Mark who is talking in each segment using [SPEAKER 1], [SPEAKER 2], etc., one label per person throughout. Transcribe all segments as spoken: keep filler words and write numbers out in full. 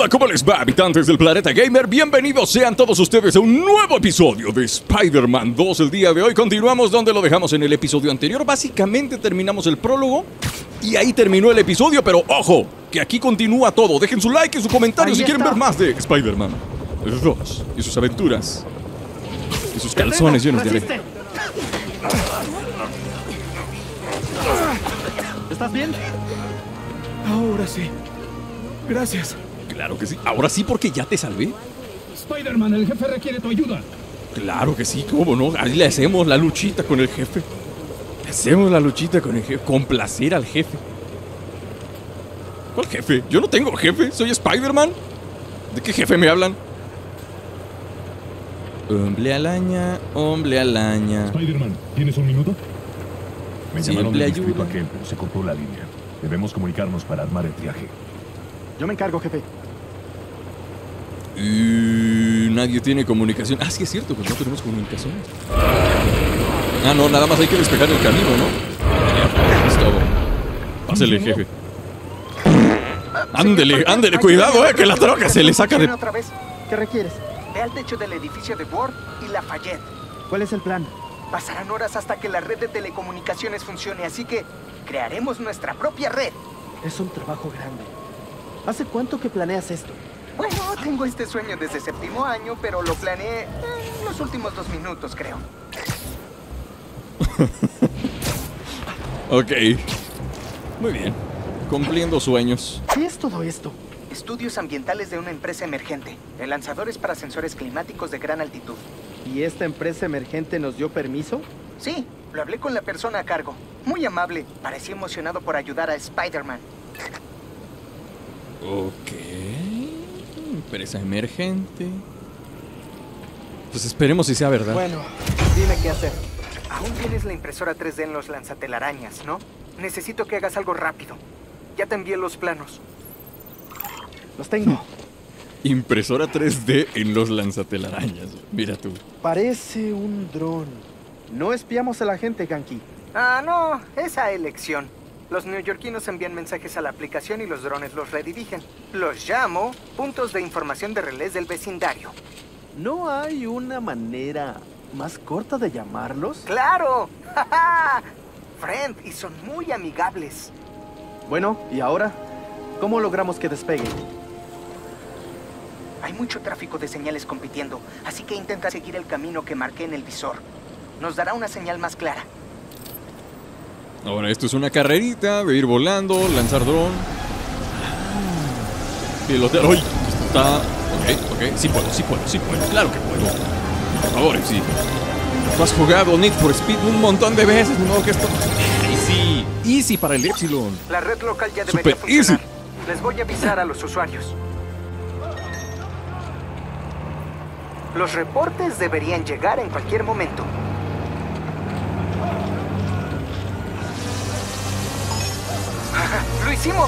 [SPEAKER 1] Hola, ¿cómo les va, habitantes del planeta gamer? Bienvenidos sean todos ustedes a un nuevo episodio de Spider-Man dos. El día de hoy continuamos donde lo dejamos en el episodio anterior. Básicamente terminamos el prólogo y ahí terminó el episodio, pero ojo, que aquí continúa todo. Dejen su like y su comentario
[SPEAKER 2] ahí
[SPEAKER 1] si
[SPEAKER 2] está.
[SPEAKER 1] quieren ver más de Spider-Man dos y sus aventuras y sus calzones llenos de arena.
[SPEAKER 2] ¿Estás bien? Ahora sí. Gracias.
[SPEAKER 1] Claro que sí. Ahora sí, porque ya te salvé.
[SPEAKER 3] Spider-Man, el jefe requiere tu ayuda.
[SPEAKER 1] Claro que sí, cómo no. Ahí le hacemos la luchita con el jefe. Le hacemos la luchita con el jefe. Complacer al jefe. ¿Cuál jefe? Yo no tengo jefe. Soy Spider-Man. ¿De qué jefe me hablan? Hombre alaña, hombre alaña.
[SPEAKER 3] Spider-Man, ¿tienes un minuto?
[SPEAKER 4] Me
[SPEAKER 1] Sí,
[SPEAKER 4] llamaron
[SPEAKER 1] le
[SPEAKER 4] del distrito
[SPEAKER 1] ayuda.
[SPEAKER 4] aquel, pero se cortó la línea. Debemos comunicarnos para armar el triaje.
[SPEAKER 2] Yo me encargo, jefe.
[SPEAKER 1] Y nadie tiene comunicación. Ah, sí es cierto, pues no tenemos comunicación. Ah, no, nada más hay que despejar el camino, ¿no? Es todo. Pásele, jefe. Ándele, ándele, cuidado, eh, que la troca se le saca de...
[SPEAKER 5] ¿Otra vez?
[SPEAKER 2] ¿Qué requieres?
[SPEAKER 5] Ve al techo del edificio de Ward y Lafayette.
[SPEAKER 2] ¿Cuál es el plan?
[SPEAKER 5] Pasarán horas hasta que la red de telecomunicaciones funcione, así que crearemos nuestra propia red.
[SPEAKER 2] Es un trabajo grande. ¿Hace cuánto que planeas esto?
[SPEAKER 5] Bueno, tengo este sueño desde séptimo año, pero lo planeé en los últimos dos minutos, creo.
[SPEAKER 1] Ok. Muy bien. Cumpliendo sueños.
[SPEAKER 2] ¿Qué es todo esto?
[SPEAKER 5] Estudios ambientales de una empresa emergente. El lanzador es para sensores climáticos de gran altitud.
[SPEAKER 2] ¿Y esta empresa emergente nos dio permiso?
[SPEAKER 5] Sí, lo hablé con la persona a cargo. Muy amable. Parecía emocionado por ayudar a Spider-Man.
[SPEAKER 1] Ok. Empresa emergente. Pues esperemos si sea verdad.
[SPEAKER 2] Bueno, dime qué hacer.
[SPEAKER 5] Aún tienes la impresora tres D en los lanzatelarañas, ¿no? Necesito que hagas algo rápido. Ya te envié los planos.
[SPEAKER 2] Los tengo.
[SPEAKER 1] Impresora tres D en los lanzatelarañas. Mira tú.
[SPEAKER 2] Parece un dron. No espiamos a la gente, Ganki.
[SPEAKER 5] Ah, no, esa elección. Los neoyorquinos envían mensajes a la aplicación y los drones los redirigen. Los llamo puntos de información de relés del vecindario.
[SPEAKER 2] ¿No hay una manera más corta de llamarlos?
[SPEAKER 5] ¡Claro! ¡Ja, ja! Friend, y son muy amigables.
[SPEAKER 2] Bueno, ¿y ahora? ¿Cómo logramos que despeguen?
[SPEAKER 5] Hay mucho tráfico de señales compitiendo, así que intenta seguir el camino que marqué en el visor. Nos dará una señal más clara.
[SPEAKER 1] Ahora esto es una carrerita de ir volando, lanzar dron. Pilotear. ¡Uy! Esto está... Ok, ok. Sí puedo, sí puedo, sí puedo. Claro que puedo. Por favor, sí. Tú has jugado Need for Speed un montón de veces, ¿no? Que esto... Easy. Easy para el Epsilon.
[SPEAKER 5] La red local ya debería
[SPEAKER 1] Super easy.
[SPEAKER 5] funcionar. Les voy a avisar a los usuarios. Los reportes deberían llegar en cualquier momento. ¡Lo hicimos!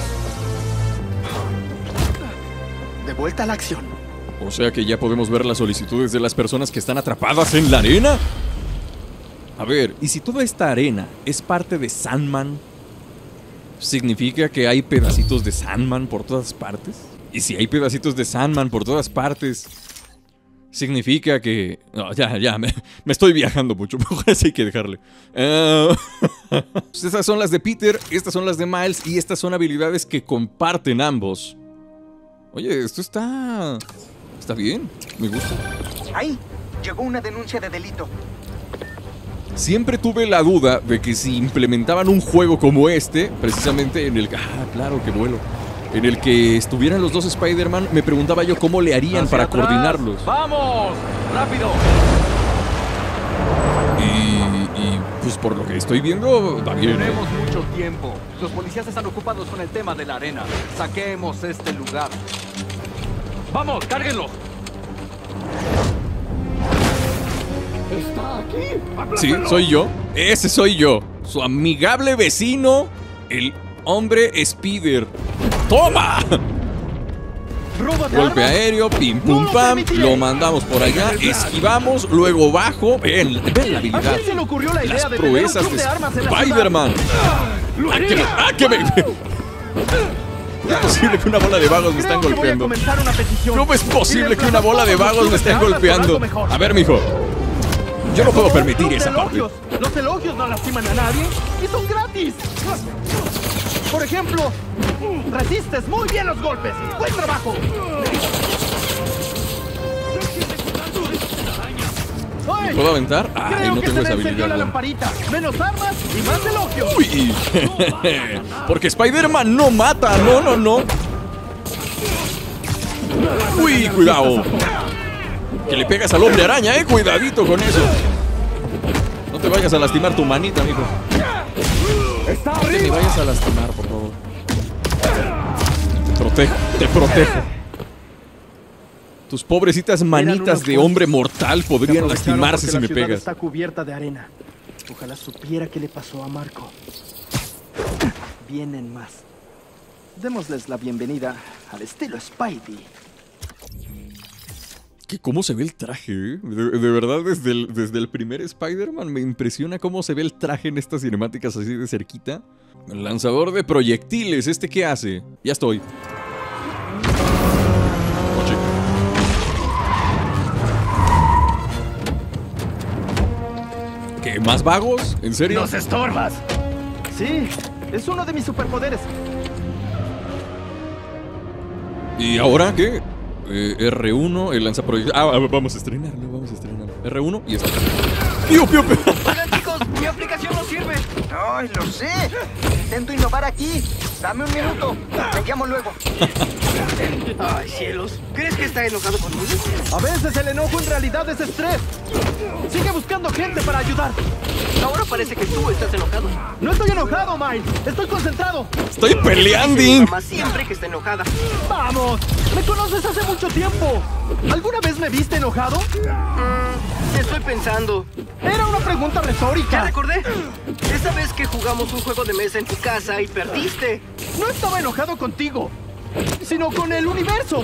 [SPEAKER 2] De vuelta a la acción.
[SPEAKER 1] O sea que ya podemos ver las solicitudes de las personas que están atrapadas en la arena. A ver, ¿y si toda esta arena es parte de Sandman? ¿Significa que hay pedacitos de Sandman por todas partes? Y si hay pedacitos de Sandman por todas partes, significa que... No, ya, ya, me, me estoy viajando mucho, mejor así hay que dejarle. Uh... Estas son las de Peter, estas son las de Miles y estas son habilidades que comparten ambos. Oye, esto está... está bien, me gusta.
[SPEAKER 5] Ahí, llegó una denuncia de delito.
[SPEAKER 1] Siempre tuve la duda de que si implementaban un juego como este, precisamente en el... Ah, claro, que vuelo. En el que estuvieran los dos Spider-Man, me preguntaba yo cómo le harían
[SPEAKER 6] Hacia
[SPEAKER 1] para
[SPEAKER 6] atrás.
[SPEAKER 1] coordinarlos.
[SPEAKER 6] ¡Vamos! ¡Rápido!
[SPEAKER 1] Y, y pues por lo que estoy viendo, va bien. ¿eh?
[SPEAKER 6] Tenemos mucho tiempo. Los policías están ocupados con el tema de la arena. Saquemos este lugar. ¡Vamos, cárguenlos!
[SPEAKER 3] ¡Está aquí!
[SPEAKER 1] Sí, soy yo. Ese soy yo. Su amigable vecino, el hombre Spider. ¡Toma!
[SPEAKER 2] ¡Róbate
[SPEAKER 1] Golpe
[SPEAKER 2] armas!
[SPEAKER 1] aéreo, pim
[SPEAKER 2] ¡No
[SPEAKER 1] pum
[SPEAKER 2] lo
[SPEAKER 1] pam,
[SPEAKER 2] permitiré!
[SPEAKER 1] lo mandamos por allá, esquivamos, luego bajo. Ven, ven la
[SPEAKER 2] ¿A
[SPEAKER 1] habilidad.
[SPEAKER 2] quién se le ocurrió la idea
[SPEAKER 1] Las
[SPEAKER 2] de tener un
[SPEAKER 1] proezas
[SPEAKER 2] club
[SPEAKER 1] de
[SPEAKER 2] de armas en la ciudad?
[SPEAKER 1] Spider-Man. ¡Ah, que me! ¡Ah, que me! ¿Cómo es posible que una bola de vagos me están
[SPEAKER 2] Creo que voy a
[SPEAKER 1] golpeando?
[SPEAKER 2] comenzar una petición.
[SPEAKER 1] ¿Cómo es posible que una bola de vagos me estén
[SPEAKER 2] Hablas por
[SPEAKER 1] golpeando?
[SPEAKER 2] algo mejor.
[SPEAKER 1] A ver, mijo. Yo no puedo permitir
[SPEAKER 2] Los
[SPEAKER 1] esa parte.
[SPEAKER 2] elogios. Los elogios no lastiman a nadie y son gratis. Por ejemplo, resistes muy bien los golpes. ¡Buen trabajo! ¡Ay!
[SPEAKER 1] ¿Puedo aventar? Ay,
[SPEAKER 2] Creo
[SPEAKER 1] no
[SPEAKER 2] que
[SPEAKER 1] tengo
[SPEAKER 2] se
[SPEAKER 1] esa
[SPEAKER 2] me encendió
[SPEAKER 1] habilidad.
[SPEAKER 2] la
[SPEAKER 1] bueno.
[SPEAKER 2] lamparita. Menos armas y más elogios.
[SPEAKER 1] Uy. Porque Spider-Man no mata. No, no, no. Uy, cuidado. Que le pegas al hombre araña, eh. Cuidadito con eso. No te vayas a lastimar tu manita, mijo.
[SPEAKER 2] ¡Está
[SPEAKER 1] No te me
[SPEAKER 2] arriba!
[SPEAKER 1] vayas a lastimar, por favor. Te protejo, te protejo. Tus pobrecitas manitas de hombre mortal podrían lastimarse si me pegas.
[SPEAKER 2] Está cubierta de arena. Ojalá supiera qué le pasó a Marco. Vienen más. Démosles la bienvenida al estilo Spidey.
[SPEAKER 1] Que cómo se ve el traje, ¿eh? de, de verdad, desde el, desde el primer Spider-Man me impresiona cómo se ve el traje en estas cinemáticas así de cerquita. El lanzador de proyectiles, ¿este qué hace? Ya estoy. Oye. ¿Qué? ¿Más vagos? ¿En serio?
[SPEAKER 2] ¡Nos estorbas! Sí, es uno de mis superpoderes.
[SPEAKER 1] ¿Y ahora qué? Eh, R uno, el lanzaproyectiles. Ah, vamos a estrenarlo, vamos a estrenarlo. R uno y esto. ¡Piu, piu, piu!
[SPEAKER 5] Oigan, chicos, mi aplicación no sirve. Ay, lo sé. Intento innovar aquí. Dame un minuto. Te llamo luego. Ay, cielos. ¿Crees que está enojado conmigo?
[SPEAKER 2] A veces el enojo en realidad es estrés. Sigue buscando gente para ayudar.
[SPEAKER 5] Ahora parece que tú estás enojado.
[SPEAKER 2] No estoy enojado, Miles. Estoy concentrado.
[SPEAKER 1] ¡Estoy peleando!
[SPEAKER 5] Mi mamá siempre que está enojada.
[SPEAKER 2] ¡Vamos! Me conoces hace mucho tiempo. ¿Alguna vez me viste enojado?
[SPEAKER 5] Mm, estoy pensando.
[SPEAKER 2] Era una pregunta
[SPEAKER 5] Ya
[SPEAKER 2] retórica.
[SPEAKER 5] recordé. Esa vez que jugamos un juego de mesa en tu casa y perdiste.
[SPEAKER 2] No estaba enojado contigo, sino con el universo.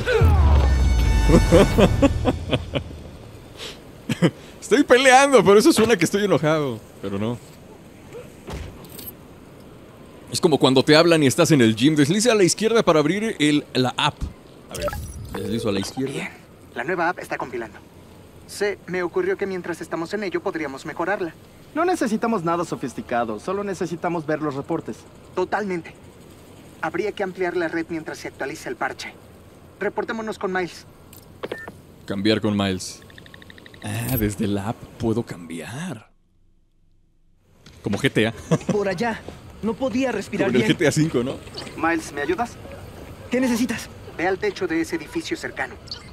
[SPEAKER 1] Estoy peleando, por eso suena que estoy enojado. Pero no. Es como cuando te hablan y estás en el gym. Desliza a la izquierda para abrir el, la app. A ver, deslizo a la izquierda.
[SPEAKER 5] Bien, la nueva app está compilando. Se me ocurrió que mientras estamos en ello podríamos mejorarla.
[SPEAKER 2] No necesitamos nada sofisticado, solo necesitamos ver los reportes.
[SPEAKER 5] Totalmente. Habría que ampliar la red mientras se actualiza el parche. Reportémonos con Miles.
[SPEAKER 1] Cambiar con Miles. Ah, desde la app puedo cambiar. Como G T A.
[SPEAKER 5] Por allá. No podía respirar
[SPEAKER 1] Como en el
[SPEAKER 5] bien.
[SPEAKER 1] G T A cinco, ¿no?
[SPEAKER 5] Miles, ¿me ayudas? ¿Qué necesitas? Ve al techo de ese edificio cercano.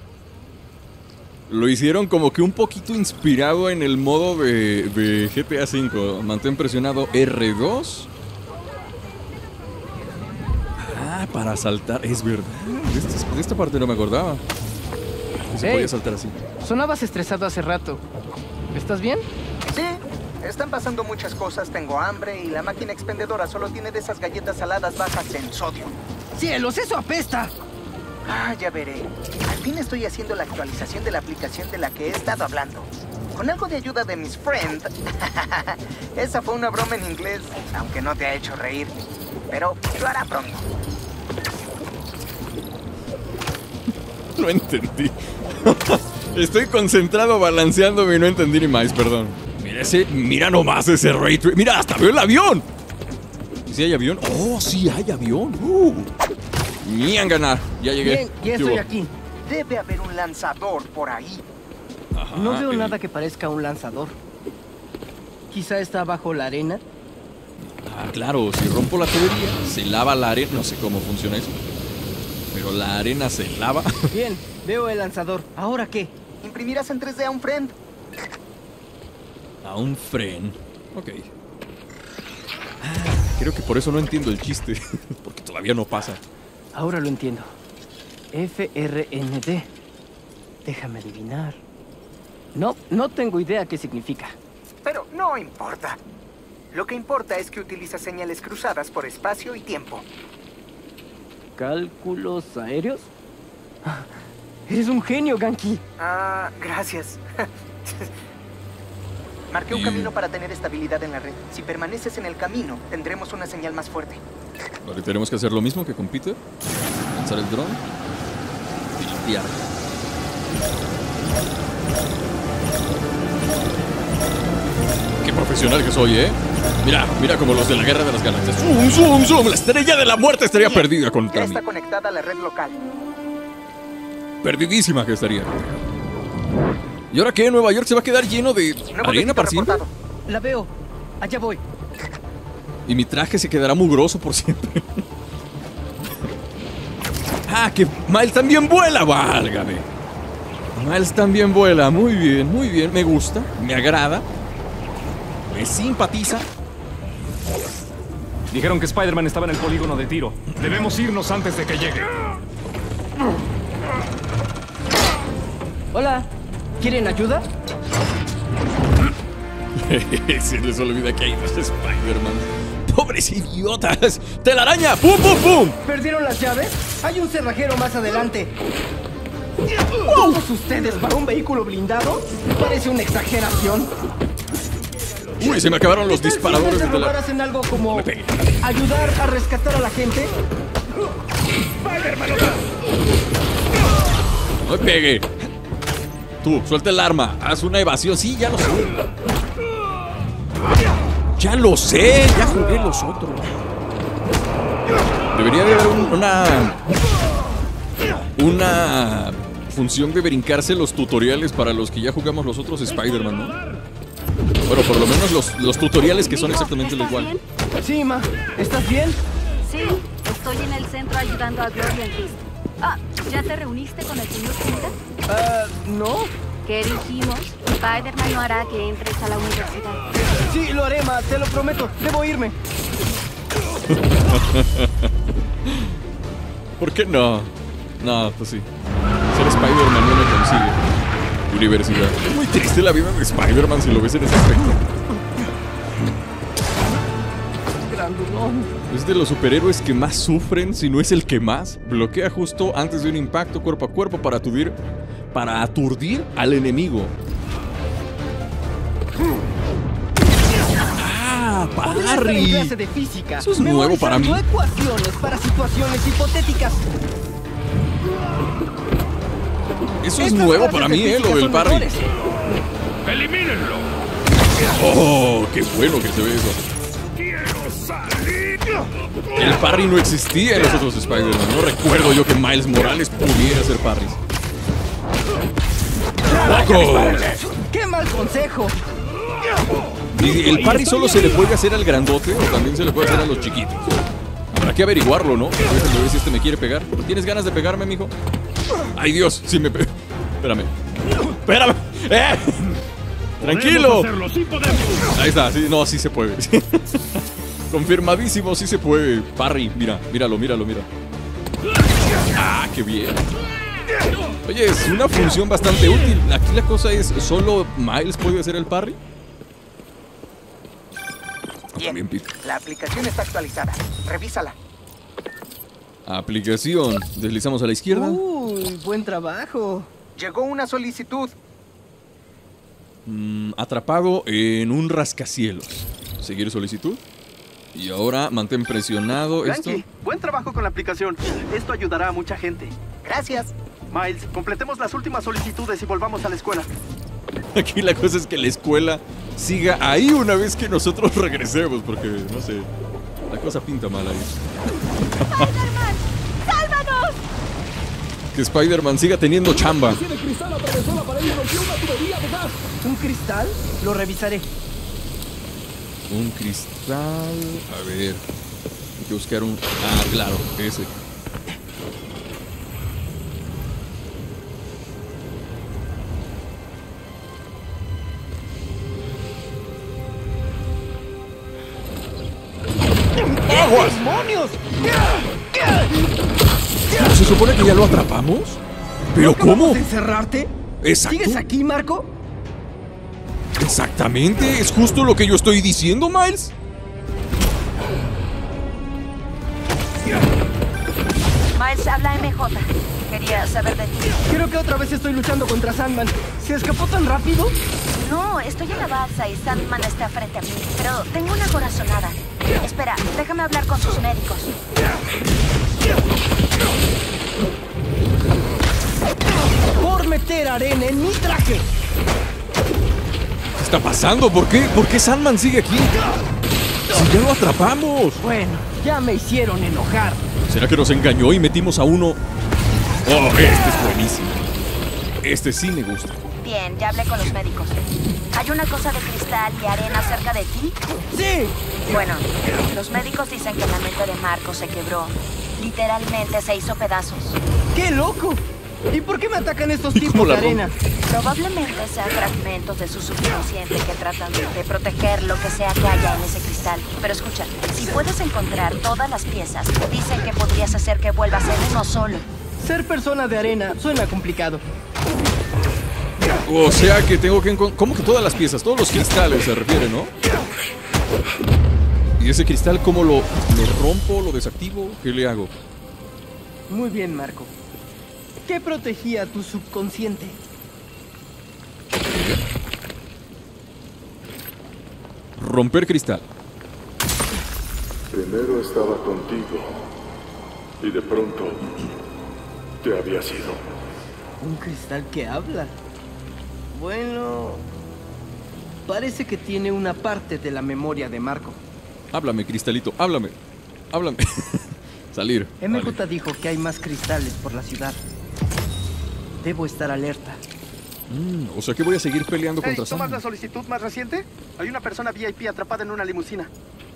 [SPEAKER 1] Lo hicieron como que un poquito inspirado en el modo de, de G T A cinco. Mantén presionado R dos. Ah, para saltar. Es verdad. De esta, de esta parte no me acordaba. Que se
[SPEAKER 7] Hey.
[SPEAKER 1] podía saltar así.
[SPEAKER 7] Sonabas estresado hace rato. ¿Estás bien?
[SPEAKER 5] Sí, están pasando muchas cosas. Tengo hambre y la máquina expendedora solo tiene de esas galletas saladas bajas en sodio.
[SPEAKER 7] ¡Cielos, eso apesta!
[SPEAKER 5] Ah, ya veré. Al fin estoy haciendo la actualización de la aplicación de la que he estado hablando. Con algo de ayuda de mis friends. Esa fue una broma en inglés, aunque no te ha hecho reír. Pero lo hará pronto.
[SPEAKER 1] No entendí. Estoy concentrado balanceándome y no entendí ni más, perdón. Mira ese, mira nomás ese ray tracing. Mira, hasta veo el avión. ¿Y si hay avión? Oh, sí hay avión. Uh. Ñangana. Ya llegué.
[SPEAKER 7] Bien, ya
[SPEAKER 1] ¿Qué
[SPEAKER 7] estoy
[SPEAKER 1] hubo?
[SPEAKER 7] aquí.
[SPEAKER 5] Debe haber un lanzador por ahí.
[SPEAKER 1] Ajá,
[SPEAKER 7] No veo
[SPEAKER 1] eh,
[SPEAKER 7] nada que parezca un lanzador. Quizá está bajo la arena.
[SPEAKER 1] Ah, claro, si rompo la tubería, se lava la arena. No sé cómo funciona eso. Pero la arena se lava.
[SPEAKER 7] Bien, veo el lanzador. ¿Ahora qué?
[SPEAKER 5] Imprimirás en tres D a un friend.
[SPEAKER 1] A un fren. Ok. Ah, creo que por eso no entiendo el chiste. Porque todavía no pasa.
[SPEAKER 7] Ahora lo entiendo. F R N D. Déjame adivinar. No, no tengo idea qué significa.
[SPEAKER 5] Pero no importa. Lo que importa es que utiliza señales cruzadas por espacio y tiempo.
[SPEAKER 7] ¿Cálculos aéreos? Ah, eres un genio, Ganki.
[SPEAKER 5] Ah, gracias. Marqué un
[SPEAKER 1] Y-
[SPEAKER 5] camino para tener estabilidad en la red. Si permaneces en el camino, tendremos una señal más fuerte.
[SPEAKER 1] Vale, tenemos que hacer lo mismo que con Peter. Lanzar el dron. Y limpiar. Qué profesional que soy, ¿eh? Mira, mira como los de la Guerra de las Galaxias. ¡Zoom, zoom, zoom! La estrella de la muerte estaría
[SPEAKER 5] Bien,
[SPEAKER 1] perdida
[SPEAKER 5] ya
[SPEAKER 1] contra mí.
[SPEAKER 5] está conectada a la red local.
[SPEAKER 1] Perdidísima que estaría. ¿Y ahora qué? ¿Nueva York se va a quedar lleno de
[SPEAKER 5] Nuevo
[SPEAKER 1] arena
[SPEAKER 5] delito
[SPEAKER 1] para siempre?
[SPEAKER 5] reportado.
[SPEAKER 7] La veo. Allá voy.
[SPEAKER 1] Y mi traje se quedará mugroso por siempre. Ah, que Miles también vuela, válgame. Miles también vuela, muy bien, muy bien, me gusta, me agrada, me simpatiza.
[SPEAKER 3] Dijeron que Spider-Man estaba en el polígono de tiro. Debemos irnos antes de que llegue.
[SPEAKER 7] Hola. ¿Quieren ayuda?
[SPEAKER 1] Se les olvida que hay dos Spider-Man. ¡Pobres idiotas! ¡Telaraña! ¡Pum, pum, pum!
[SPEAKER 7] ¿Perdieron las llaves? Hay un cerrajero más adelante. ¿Todos ustedes para un vehículo blindado? Parece una exageración.
[SPEAKER 1] Uy, se me acabaron los
[SPEAKER 7] ¿Qué tal si
[SPEAKER 1] disparadores
[SPEAKER 7] en
[SPEAKER 1] de
[SPEAKER 7] vez de robar
[SPEAKER 1] telar.
[SPEAKER 7] hacen algo como
[SPEAKER 1] Me pegué.
[SPEAKER 7] ayudar a rescatar a la gente?
[SPEAKER 1] ¡No me pegue! Tú, suelta el arma, haz una evasión. Sí, ya lo sé. Ya lo sé, ya jugué los otros. Debería de haber un- una... Una función de brincarse los tutoriales para los que ya jugamos los otros Spider-Man, ¿no? Bueno, por lo menos los, los tutoriales que son
[SPEAKER 8] Mijo,
[SPEAKER 1] exactamente lo
[SPEAKER 8] ¿estás
[SPEAKER 1] igual.
[SPEAKER 8] bien?
[SPEAKER 7] Sí, Ma. ¿Estás bien?
[SPEAKER 8] Sí, estoy en el centro ayudando a Gloria en Cristo. Ah, ¿ya te reuniste con el señor Quinta?
[SPEAKER 7] Ah, no.
[SPEAKER 8] ¿Qué dijimos? Spider-Man no hará que entres a la universidad.
[SPEAKER 7] Sí, lo haré, Ma. Te lo prometo. Debo irme.
[SPEAKER 1] ¿Por qué no? No, pues sí. Ser Spider-Man no me consigue universidad. Es muy triste la vida de Spider-Man si lo ves en ese aspecto.
[SPEAKER 7] Grandulón.
[SPEAKER 1] Es de los superhéroes que más sufren, si no es el que más. Bloquea justo antes de un impacto cuerpo a cuerpo para aturdir, para aturdir al enemigo. ¡Ah,
[SPEAKER 7] Podría estar en
[SPEAKER 1] Parry!
[SPEAKER 7] clase de física.
[SPEAKER 1] Eso es nuevo para mí.
[SPEAKER 7] memorizando ecuaciones para situaciones hipotéticas.
[SPEAKER 1] Eso es
[SPEAKER 7] Estas
[SPEAKER 1] nuevo
[SPEAKER 7] clases
[SPEAKER 1] para
[SPEAKER 7] de
[SPEAKER 1] mí, eh,
[SPEAKER 7] física
[SPEAKER 1] lo del
[SPEAKER 7] son
[SPEAKER 1] Parry.
[SPEAKER 7] mejores.
[SPEAKER 3] ¡Elimínenlo!
[SPEAKER 1] ¡Oh, qué bueno que se ve eso! El Parry no existía en los otros Spider-Man. No recuerdo yo que Miles Morales pudiera hacer parries. ¡Locos!
[SPEAKER 7] ¡Qué mal consejo!
[SPEAKER 1] ¿Y el parry solo se le puede hacer al grandote o también se le puede hacer a los chiquitos? Habrá que averiguarlo, ¿no? Déjame ver si este me quiere pegar. ¿Tienes ganas de pegarme, mijo? ¡Ay, Dios! Sí me pe... Espérame. ¡Espérame! ¡Eh! ¡Tranquilo!
[SPEAKER 3] Podemos hacerlo, sí podemos.
[SPEAKER 1] Ahí está, sí, no, sí se puede. Confirmadísimo, sí se puede. Parry, mira, míralo, míralo, mira. ¡Ah, qué bien! Oye, es una función bastante útil. Aquí la cosa es, ¿solo Miles puede hacer el parry? También
[SPEAKER 5] Bien,
[SPEAKER 1] Peter.
[SPEAKER 5] la aplicación está actualizada. Revísala.
[SPEAKER 1] Aplicación. Deslizamos a la izquierda.
[SPEAKER 7] Uy, buen trabajo.
[SPEAKER 5] Llegó una solicitud.
[SPEAKER 1] Mm, atrapado en un rascacielos. Seguir solicitud. Y ahora mantén presionado esto.
[SPEAKER 2] Frankie, buen trabajo con la aplicación. Esto ayudará a mucha gente.
[SPEAKER 5] Gracias.
[SPEAKER 2] Miles, completemos las últimas solicitudes y volvamos a la escuela.
[SPEAKER 1] Aquí la cosa es que la escuela siga ahí una vez que nosotros regresemos, porque, no sé, la cosa pinta mal ahí.
[SPEAKER 8] ¡Spider-Man! ¡Sálvanos!
[SPEAKER 1] Que Spider-Man siga teniendo chamba.
[SPEAKER 7] ¿Un cristal? Lo revisaré.
[SPEAKER 1] Un cristal... A ver... Hay que buscar un... Ah, claro, ese. ¡Aguas!
[SPEAKER 7] ¡Demonios!
[SPEAKER 1] ¿Se supone que ya lo atrapamos? ¿Pero
[SPEAKER 7] ¿No acabamos
[SPEAKER 1] cómo?
[SPEAKER 7] de encerrarte?
[SPEAKER 1] Exacto.
[SPEAKER 7] ¿Sigues aquí, Marco?
[SPEAKER 1] Exactamente, es justo lo que yo estoy diciendo, Miles.
[SPEAKER 8] Miles, habla M J. Quería saber de ti.
[SPEAKER 7] Creo que otra vez estoy luchando contra Sandman. ¿Se escapó tan rápido?
[SPEAKER 8] No, estoy en la balsa y Sandman está frente a mí, pero tengo una corazonada. Espera, déjame hablar con sus médicos.
[SPEAKER 7] Por meter arena en mi traje.
[SPEAKER 1] ¿Qué está pasando? ¿Por qué? ¿Por qué Sandman sigue aquí? Si ya lo atrapamos.
[SPEAKER 7] Bueno, ya me hicieron enojar.
[SPEAKER 1] ¿Será que nos engañó y metimos a uno? Oh, este es buenísimo. Este sí me gusta.
[SPEAKER 8] Bien, ya hablé con los médicos. ¿Hay una cosa de cristal y arena cerca de ti?
[SPEAKER 7] ¡Sí!
[SPEAKER 8] Bueno, los médicos dicen que la mente de Marco se quebró. Literalmente se hizo pedazos.
[SPEAKER 7] ¡Qué loco! ¿Y por qué me atacan estos
[SPEAKER 1] ¿Y
[SPEAKER 7] tipos
[SPEAKER 1] cómo
[SPEAKER 7] de
[SPEAKER 1] la
[SPEAKER 7] arena?
[SPEAKER 8] Probablemente sean fragmentos de su subconsciente que tratan de, de proteger lo que sea que haya en ese cristal. Pero escucha, si puedes encontrar todas las piezas, dicen que podrías hacer que vuelva a ser uno solo.
[SPEAKER 7] Ser persona de arena suena complicado.
[SPEAKER 1] O sea que tengo que encontrar... ¿Cómo que todas las piezas? Todos los cristales se refiere, ¿no? ¿Y ese cristal cómo lo, lo rompo, lo desactivo? ¿Qué le hago?
[SPEAKER 7] Muy bien, Marco. ¿Qué protegía tu subconsciente?
[SPEAKER 1] Romper cristal.
[SPEAKER 9] Primero estaba contigo y de pronto te había sido.
[SPEAKER 7] Un cristal que habla. Bueno, parece que tiene una parte de la memoria de Marco.
[SPEAKER 1] Háblame, cristalito, háblame. Háblame. Salir.
[SPEAKER 7] M J
[SPEAKER 1] Vale.
[SPEAKER 7] dijo que hay más cristales por la ciudad. Debo estar alerta.
[SPEAKER 1] Mm, o sea que voy a seguir peleando
[SPEAKER 2] Hey,
[SPEAKER 1] contra
[SPEAKER 2] ¿tomas la
[SPEAKER 1] Sandman.
[SPEAKER 2] solicitud más reciente? Hay una persona V I P atrapada en una limusina.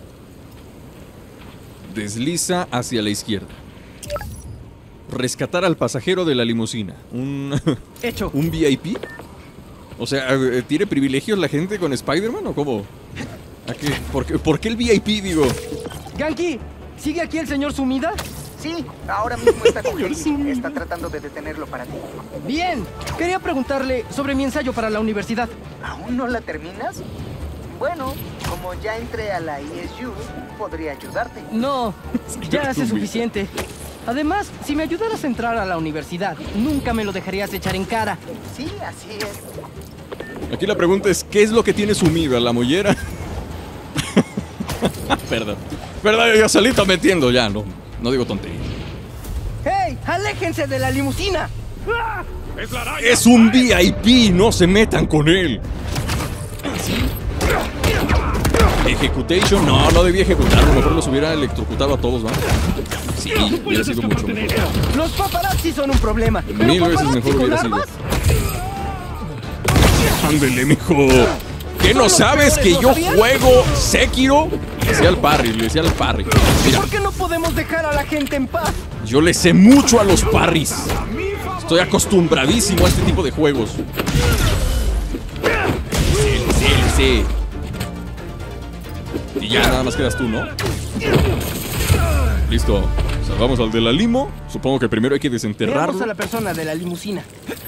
[SPEAKER 1] Desliza hacia la izquierda. Rescatar al pasajero de la limusina. Un...
[SPEAKER 7] Hecho.
[SPEAKER 1] ¿Un V I P? O sea, eh, ¿tiene privilegios la gente con Spider-Man o cómo? ¿A qué? ¿Por qué, ¿Por qué el V I P, digo?
[SPEAKER 7] Ganki, ¿sigue aquí el señor Sumida?
[SPEAKER 5] Sí, ahora mismo está con Hailey. Está tratando de detenerlo para ti.
[SPEAKER 7] Bien, quería preguntarle sobre mi ensayo para la universidad.
[SPEAKER 5] ¿Aún no la terminas? Bueno, como ya entré a la E S U, podría ayudarte.
[SPEAKER 7] No, ya hace suficiente. Además, si me ayudaras a entrar a la universidad, nunca me lo dejarías echar en cara.
[SPEAKER 5] Sí, así es.
[SPEAKER 1] Aquí la pregunta es, ¿qué es lo que tiene sumida? ¿La mollera? Perdón. Perdón, yo solito metiendo ya, no, no digo tonterías.
[SPEAKER 7] ¡Hey! ¡Aléjense de la limusina!
[SPEAKER 3] ¡Es la araña!
[SPEAKER 1] Es un V I P, no se metan con él. Ejecutation, no, no debía ejecutarlo, mejor los hubiera electrocutado a todos, ¿va? Sí, hubiera sido mucho mejor.
[SPEAKER 7] Los paparazzi son un problema. ¿Pero
[SPEAKER 1] Mil veces
[SPEAKER 7] paparazzi
[SPEAKER 1] mejor
[SPEAKER 7] con
[SPEAKER 1] hubiera sido.
[SPEAKER 7] armas?
[SPEAKER 1] Ándele, mijo. ¿Qué no
[SPEAKER 7] los
[SPEAKER 1] sabes
[SPEAKER 7] peores,
[SPEAKER 1] que
[SPEAKER 7] ¿no
[SPEAKER 1] yo
[SPEAKER 7] sabían?
[SPEAKER 1] juego Sekiro? Le decía al parry, le decía al parry. Mira,
[SPEAKER 7] ¿Por qué no podemos dejar a la gente en paz?
[SPEAKER 1] yo le sé mucho a los parries. Estoy acostumbradísimo a este tipo de juegos. Sí, sí, sí. Y ya nada más quedas tú, ¿no? Listo. Salvamos al de la limo. Supongo que primero hay que
[SPEAKER 7] Veamos
[SPEAKER 1] desenterrarlo.
[SPEAKER 7] a la persona de la limusina.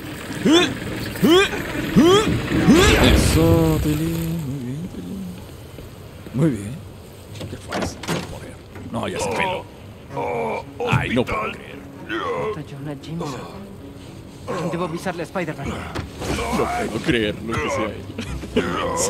[SPEAKER 1] Eso, Teli. Muy bien, Teli. Muy bien. ¿Qué fue eso? Joder. No, ya se peló. Ay, no puedo creer.
[SPEAKER 7] J. Jonah Jameson. Debo avisarle a Spider-Man.
[SPEAKER 1] No puedo creer lo que sea él.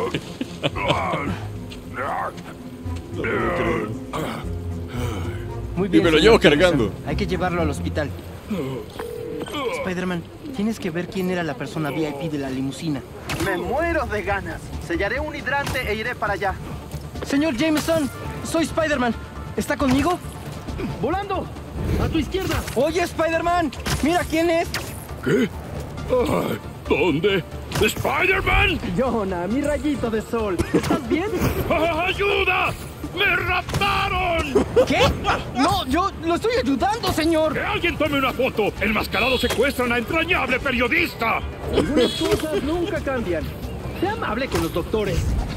[SPEAKER 1] No puedo creer.
[SPEAKER 7] Muy bien.
[SPEAKER 1] Y me lo
[SPEAKER 7] señor
[SPEAKER 1] llevo
[SPEAKER 7] Jameson.
[SPEAKER 1] cargando.
[SPEAKER 7] Hay que llevarlo al hospital. Spider-Man, tienes que ver quién era la persona V I P de la limusina.
[SPEAKER 2] Me muero de ganas. Sellaré un hidrante e iré para allá.
[SPEAKER 7] Señor Jameson, soy Spider-Man. ¿Está conmigo?
[SPEAKER 2] ¡Volando! ¡A tu izquierda!
[SPEAKER 7] Oye, Spider-Man, mira quién es.
[SPEAKER 9] ¿Qué? Ay, ¿dónde? ¡Spider-Man!
[SPEAKER 2] Jonah, mi rayito de sol. ¿Estás bien?
[SPEAKER 9] ¡Ayuda! ¡Me raptaron!
[SPEAKER 7] ¿Qué? No, yo lo estoy ayudando, señor.
[SPEAKER 9] ¡Que alguien tome una foto! ¡Enmascarados secuestran a entrañable periodista!
[SPEAKER 2] Algunas cosas nunca cambian. Sea amable con los doctores.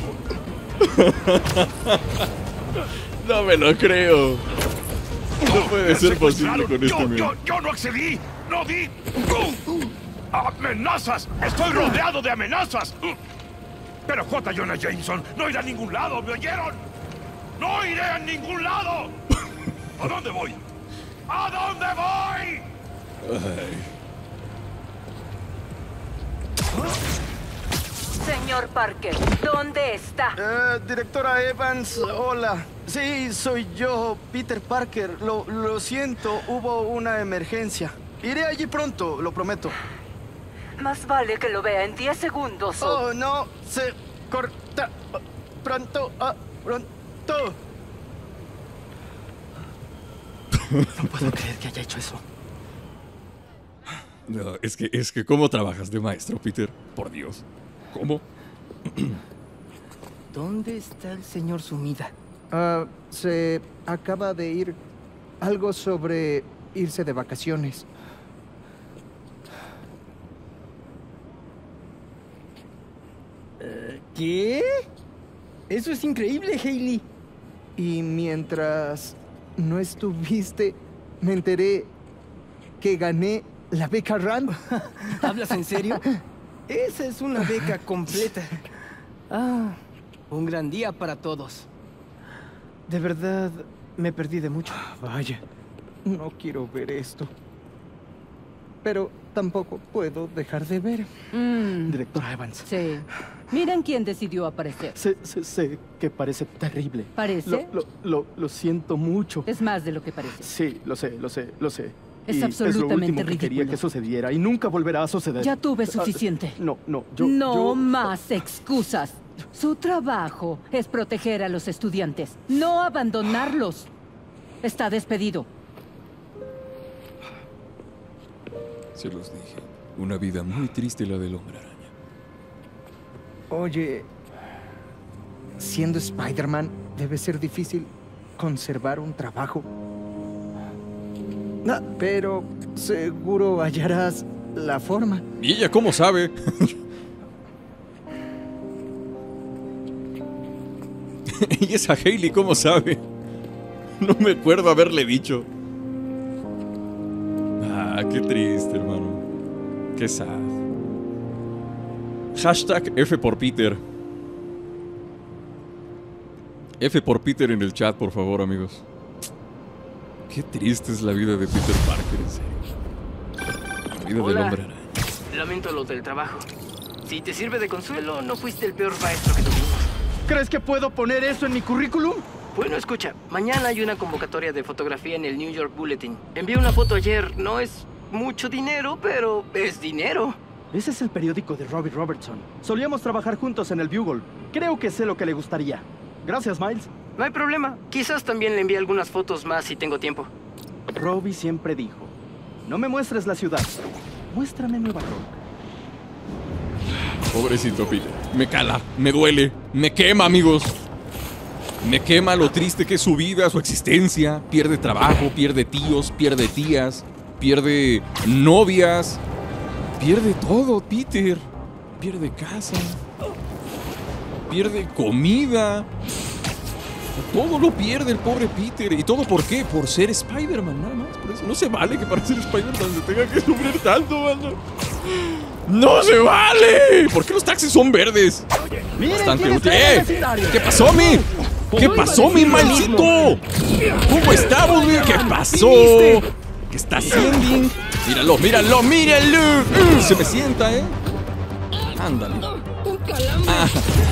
[SPEAKER 1] No me lo creo. No puede ser posible con
[SPEAKER 9] yo,
[SPEAKER 1] este
[SPEAKER 9] yo,
[SPEAKER 1] men.
[SPEAKER 9] yo no accedí. No di. ¡Amenazas! ¡Estoy rodeado de amenazas! Pero J. Jonah Jameson no irá a ningún lado, ¿me oyeron? ¡No iré a ningún lado! ¿A dónde voy? ¿A dónde voy?
[SPEAKER 8] Señor Parker, ¿dónde está?
[SPEAKER 2] Eh, directora Evans, hola. Sí, soy yo, Peter Parker. Lo, lo siento, hubo una emergencia. Iré allí pronto, lo prometo.
[SPEAKER 10] Más vale que lo vea en diez segundos.
[SPEAKER 2] Oh, oh no, se corta. Pronto, ah, pronto. No puedo creer que haya hecho eso.
[SPEAKER 1] No, es que, es que, ¿cómo trabajas de maestro, Peter? Por Dios. ¿Cómo?
[SPEAKER 7] ¿Dónde está el señor Sumida?
[SPEAKER 11] Uh, se acaba de ir. Algo sobre irse de vacaciones.
[SPEAKER 7] Uh, ¿Qué? Eso es increíble, Hailey.
[SPEAKER 11] Y mientras no estuviste, me enteré que gané la beca Rand.
[SPEAKER 7] ¿Hablas en serio? Esa es una beca completa. Ah, un gran día para todos.
[SPEAKER 11] De verdad, me perdí de mucho. Vaya, no quiero ver esto. Pero tampoco puedo dejar de ver.
[SPEAKER 12] Mm.
[SPEAKER 11] Director Evans.
[SPEAKER 12] Sí. Miren quién decidió aparecer.
[SPEAKER 11] Sé, sé, sé que parece terrible.
[SPEAKER 12] ¿Parece?
[SPEAKER 11] Lo, lo, lo, lo siento mucho.
[SPEAKER 12] Es más de lo que parece.
[SPEAKER 11] Sí, lo sé, lo sé, lo sé.
[SPEAKER 12] Es
[SPEAKER 11] y
[SPEAKER 12] absolutamente
[SPEAKER 11] es lo último que
[SPEAKER 12] ridículo.
[SPEAKER 11] quería que sucediera y nunca volverá a suceder.
[SPEAKER 12] Ya tuve suficiente.
[SPEAKER 11] No, no, yo...
[SPEAKER 12] No
[SPEAKER 11] yo...
[SPEAKER 12] más excusas. Su trabajo es proteger a los estudiantes, no abandonarlos. Está despedido.
[SPEAKER 1] Se los dije. Una vida muy triste la del Hombre Araña.
[SPEAKER 11] Oye, siendo Spider-Man, debe ser difícil conservar un trabajo. Ah, pero seguro hallarás la forma.
[SPEAKER 1] ¿Y ella cómo sabe? ¿Y esa Hailey cómo sabe? No me acuerdo haberle dicho. Ah, qué triste, hermano. Qué sad. Hashtag F por Peter. F por Peter en el chat, por favor, amigos. Qué triste es la vida de Peter Parker, en serio. La vida
[SPEAKER 7] Hola.
[SPEAKER 1] del Hombre Araña.
[SPEAKER 7] Lamento lo del trabajo. Si te sirve de consuelo, no fuiste el peor maestro que tuvimos.
[SPEAKER 2] ¿Crees que puedo poner eso en mi currículum?
[SPEAKER 7] Bueno, escucha, mañana hay una convocatoria de fotografía en el New York Bulletin. Envié una foto ayer, no es mucho dinero, pero es dinero.
[SPEAKER 2] Ese es el periódico de Robbie Robertson. Solíamos trabajar juntos en el Bugle. Creo que sé lo que le gustaría. Gracias, Miles.
[SPEAKER 7] No hay problema. Quizás también le envíe algunas fotos más si tengo tiempo.
[SPEAKER 2] Robbie siempre dijo, no me muestres la ciudad, muéstrame Nueva York.
[SPEAKER 1] Pobrecito Peter. Me cala, me duele, me quema, amigos. Me quema lo triste que es su vida, su existencia. Pierde trabajo, pierde tíos, pierde tías, pierde novias. Pierde todo, Peter. Pierde casa. Pierde comida. Todo lo pierde el pobre Peter. ¿Y todo por qué? Por ser Spider-Man, nada más. Por eso no se vale que para ser Spider-Man se tenga que sufrir tanto, banda. ¡No se vale! ¿Por qué los taxis son verdes? Bastante útil. ¡Eh! ¿Qué pasó, mi? ¿Qué pasó, mi maldito? ¿Cómo estamos, mi? ¿Qué pasó? ¿Qué está haciendo? Míralo, míralo, míralo. Uh, se me sienta, ¿eh? Ándale. Ah.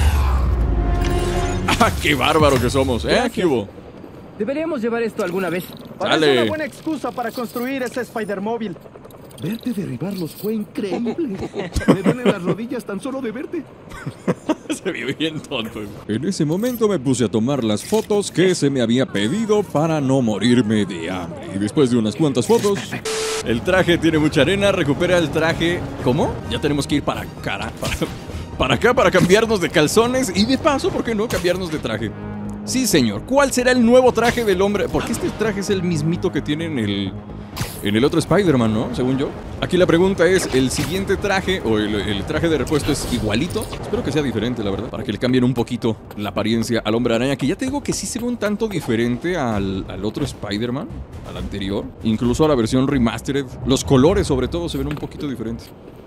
[SPEAKER 1] Ah, qué bárbaro que somos, ¿eh? ¿Qué hubo?
[SPEAKER 7] Deberíamos llevar esto alguna vez.
[SPEAKER 2] Parece
[SPEAKER 1] Dale.
[SPEAKER 2] una buena excusa para construir ese Spider-Móvil.
[SPEAKER 13] Verte derribarlos fue increíble. Me duelen las rodillas tan solo de verte.
[SPEAKER 1] Se vio bien tonto. En ese momento me puse a tomar las fotos que se me había pedido para no morirme de hambre. Y después de unas cuantas fotos, el traje tiene mucha arena, recupera el traje. ¿Cómo? Ya tenemos que ir para cara, para, para acá para cambiarnos de calzones y de paso, ¿por qué no cambiarnos de traje? Sí, señor. ¿Cuál será el nuevo traje del hombre? Porque este traje es el mismito que tiene en el... En el otro Spider-Man, ¿no? Según yo. Aquí la pregunta es, ¿el siguiente traje o el, el traje de repuesto es igualito? Espero que sea diferente, la verdad. Para que le cambien un poquito la apariencia al Hombre Araña. Que ya te digo que sí se ve un tanto diferente al, al otro Spider-Man. Al anterior. Incluso a la versión remastered. Los colores, sobre todo, se ven un poquito diferentes.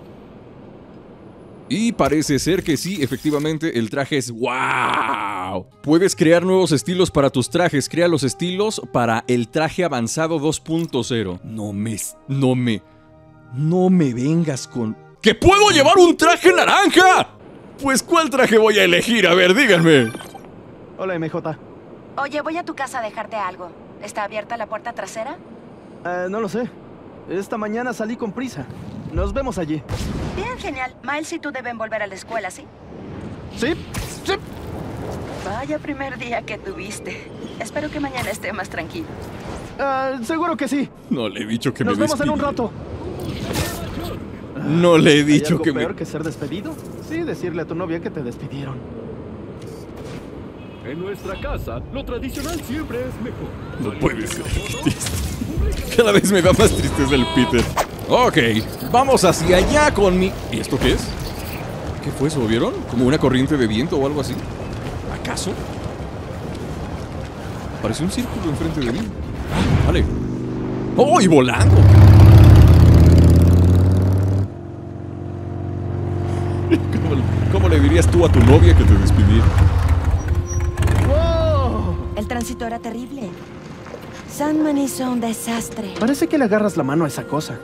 [SPEAKER 1] Y parece ser que sí, efectivamente, el traje es ¡wow! Puedes crear nuevos estilos para tus trajes. Crea los estilos para el traje avanzado dos punto cero. No me... No me... No me vengas con... ¡Que puedo llevar un traje naranja! Pues, ¿cuál traje voy a elegir? A ver, díganme.
[SPEAKER 2] Hola, M J.
[SPEAKER 8] Oye, voy a tu casa a dejarte algo. ¿Está abierta la puerta trasera?
[SPEAKER 11] Eh, no lo sé. Esta mañana salí con prisa. Nos vemos allí.
[SPEAKER 8] Bien, genial. Miles y tú deben volver a la escuela, ¿sí?
[SPEAKER 11] Sí, sí.
[SPEAKER 8] Vaya primer día que tuviste. Espero que mañana esté más tranquilo.
[SPEAKER 11] Uh, seguro que sí.
[SPEAKER 1] No le he dicho que
[SPEAKER 11] Nos
[SPEAKER 1] me
[SPEAKER 11] vemos en un rato.
[SPEAKER 1] No le he dicho
[SPEAKER 11] ¿Hay algo
[SPEAKER 1] que
[SPEAKER 11] peor
[SPEAKER 1] me...
[SPEAKER 11] que ser despedido? Sí, decirle a tu novia que te despidieron.
[SPEAKER 13] En nuestra casa, lo tradicional siempre es mejor.
[SPEAKER 1] No puede ser. Cada vez me da más tristeza el Peter. Ok, vamos hacia allá con mi... ¿Y esto qué es? ¿Qué fue eso? ¿Vieron? ¿Como una corriente de viento o algo así? ¿Acaso? Parece un círculo enfrente de mí. Ah, vale. ¡Oh, y volando! ¿Cómo, ¿Cómo le dirías tú a tu novia que te despidiera?
[SPEAKER 11] ¡Wow!
[SPEAKER 8] El tránsito era terrible. Sandman hizo un desastre.
[SPEAKER 11] Parece que le agarras la mano a esa cosa.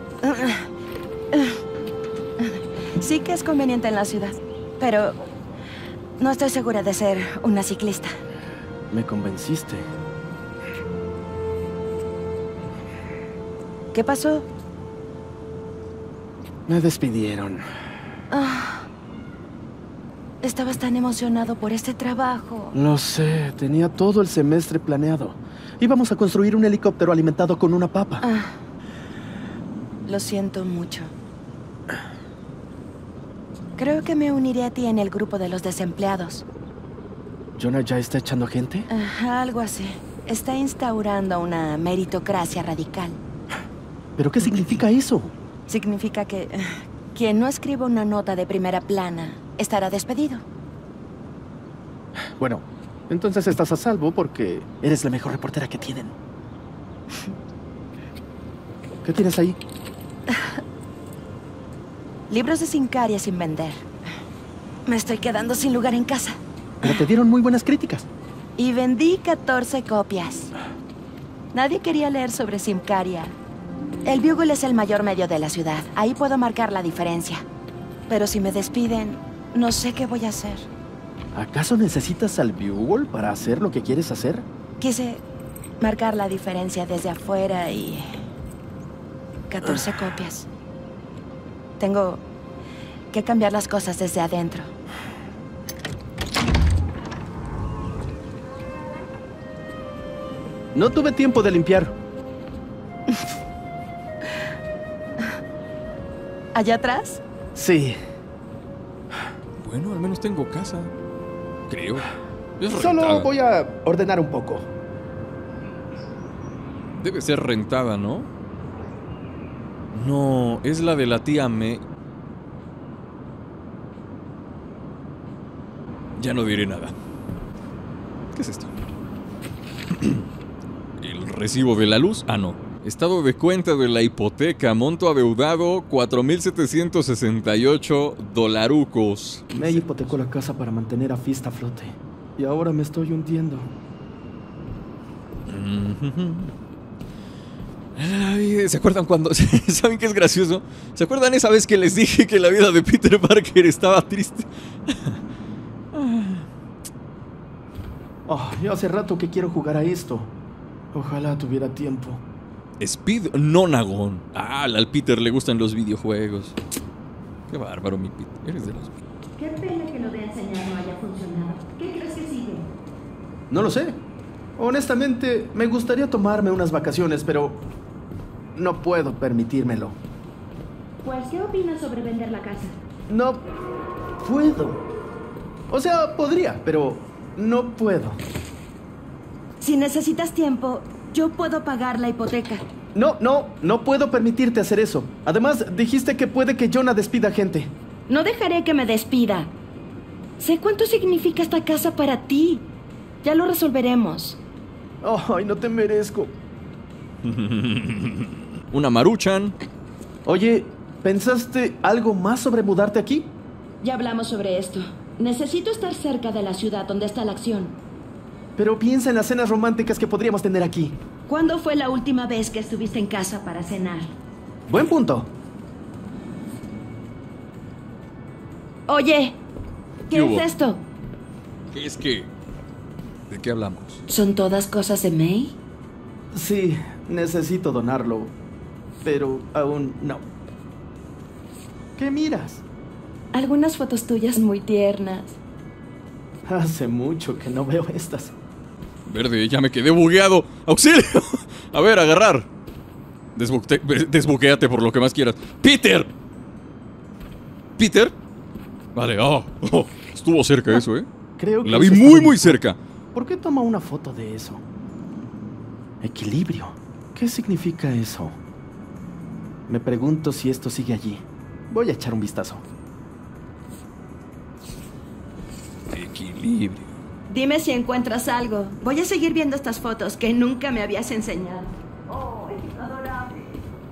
[SPEAKER 8] Sí que es conveniente en la ciudad, pero no estoy segura de ser una ciclista.
[SPEAKER 11] Me convenciste.
[SPEAKER 8] ¿Qué pasó?
[SPEAKER 11] Me despidieron.
[SPEAKER 8] Ah, estabas tan emocionado por este trabajo.
[SPEAKER 11] Lo sé, tenía todo el semestre planeado. Íbamos a construir un helicóptero alimentado con una papa.
[SPEAKER 8] Ah, lo siento mucho. Creo que me uniré a ti en el grupo de los desempleados.
[SPEAKER 11] ¿Jonah ya está echando gente?
[SPEAKER 8] Ah, algo así. Está instaurando una meritocracia radical.
[SPEAKER 11] ¿Pero qué significa eso?
[SPEAKER 8] Significa que uh, quien no escriba una nota de primera plana estará despedido.
[SPEAKER 11] Bueno, entonces estás a salvo porque eres la mejor reportera que tienen. ¿Qué tienes ahí?
[SPEAKER 8] Libros de Sincaria sin vender. Me estoy quedando sin lugar en casa.
[SPEAKER 11] Pero te dieron muy buenas críticas.
[SPEAKER 8] Y vendí catorce copias. Nadie quería leer sobre Sincaria. El Bugle es el mayor medio de la ciudad. Ahí puedo marcar la diferencia. Pero si me despiden, no sé qué voy a hacer.
[SPEAKER 11] ¿Acaso necesitas al Bugle para hacer lo que quieres hacer?
[SPEAKER 8] Quise marcar la diferencia desde afuera y... catorce copias. Tengo que cambiar las cosas desde adentro.
[SPEAKER 11] No tuve tiempo de limpiar.
[SPEAKER 8] ¿Allá atrás?
[SPEAKER 11] Sí.
[SPEAKER 1] Bueno, al menos tengo casa. Creo. Es
[SPEAKER 11] Solo
[SPEAKER 1] rentada.
[SPEAKER 11] voy a ordenar un poco.
[SPEAKER 1] Debe ser rentada, ¿no? No, es la de la tía Me. Ya no diré nada. ¿Qué es esto? El recibo de la luz. Ah, no. Estado de cuenta de la hipoteca. Monto adeudado cuatro mil setecientos sesenta y ocho dolarucos.
[SPEAKER 11] Me hipotecó la casa para mantener a Fist a flote. Y ahora me estoy hundiendo.
[SPEAKER 1] ¿Se acuerdan cuando... ¿Saben qué es gracioso? ¿Se acuerdan esa vez que les dije que la vida de Peter Parker estaba triste?
[SPEAKER 11] Oh, yo hace rato que quiero jugar a esto. Ojalá tuviera tiempo.
[SPEAKER 1] Speed Nonagon. Ah, al Peter le gustan los videojuegos. Qué bárbaro, mi Peter. Eres de los...
[SPEAKER 14] Qué pena que lo de enseñar no haya funcionado. ¿Qué crees que sigue?
[SPEAKER 11] No lo sé. Honestamente, me gustaría tomarme unas vacaciones, pero no puedo permitírmelo.
[SPEAKER 14] Pues, ¿qué opinas sobre vender la casa?
[SPEAKER 11] No puedo. O sea, podría, pero no puedo.
[SPEAKER 14] Si necesitas tiempo, yo puedo pagar la hipoteca.
[SPEAKER 11] No, no, no puedo permitirte hacer eso. Además, dijiste que puede que Jonah despida gente.
[SPEAKER 14] No dejaré que me despida. Sé cuánto significa esta casa para ti. Ya lo resolveremos.
[SPEAKER 11] Ay, no te merezco.
[SPEAKER 1] Una Maruchan.
[SPEAKER 11] Oye, ¿pensaste algo más sobre mudarte aquí?
[SPEAKER 14] Ya hablamos sobre esto. Necesito estar cerca de la ciudad donde está la acción.
[SPEAKER 11] Pero piensa en las cenas románticas que podríamos tener aquí.
[SPEAKER 14] ¿Cuándo fue la última vez que estuviste en casa para cenar?
[SPEAKER 11] Buen punto.
[SPEAKER 14] Oye, ¿qué,
[SPEAKER 1] ¿Qué
[SPEAKER 14] es
[SPEAKER 1] hubo?
[SPEAKER 14] esto?
[SPEAKER 1] ¿Qué es que? ¿De qué hablamos?
[SPEAKER 14] ¿Son todas cosas de May?
[SPEAKER 11] Sí, necesito donarlo, pero aún no. ¿Qué miras?
[SPEAKER 14] Algunas fotos tuyas muy tiernas.
[SPEAKER 11] Hace mucho que no veo estas.
[SPEAKER 1] Verde, ya me quedé bugueado. ¡Auxilio! A ver, agarrar. Desbuque- desbuquéate por lo que más quieras. ¡Peter! ¿Peter? Vale, oh, oh, estuvo cerca eso, ¿eh?
[SPEAKER 11] Creo que
[SPEAKER 1] La vi
[SPEAKER 11] eso
[SPEAKER 1] muy,
[SPEAKER 11] está
[SPEAKER 1] muy
[SPEAKER 11] bien.
[SPEAKER 1] cerca.
[SPEAKER 11] ¿Por qué toma una foto de eso? Equilibrio. ¿Qué significa eso? Me pregunto si esto sigue allí. Voy a echar un vistazo.
[SPEAKER 1] Equilibrio.
[SPEAKER 14] Dime si encuentras algo. Voy a seguir viendo estas fotos que nunca me habías enseñado. Oh, es adorable.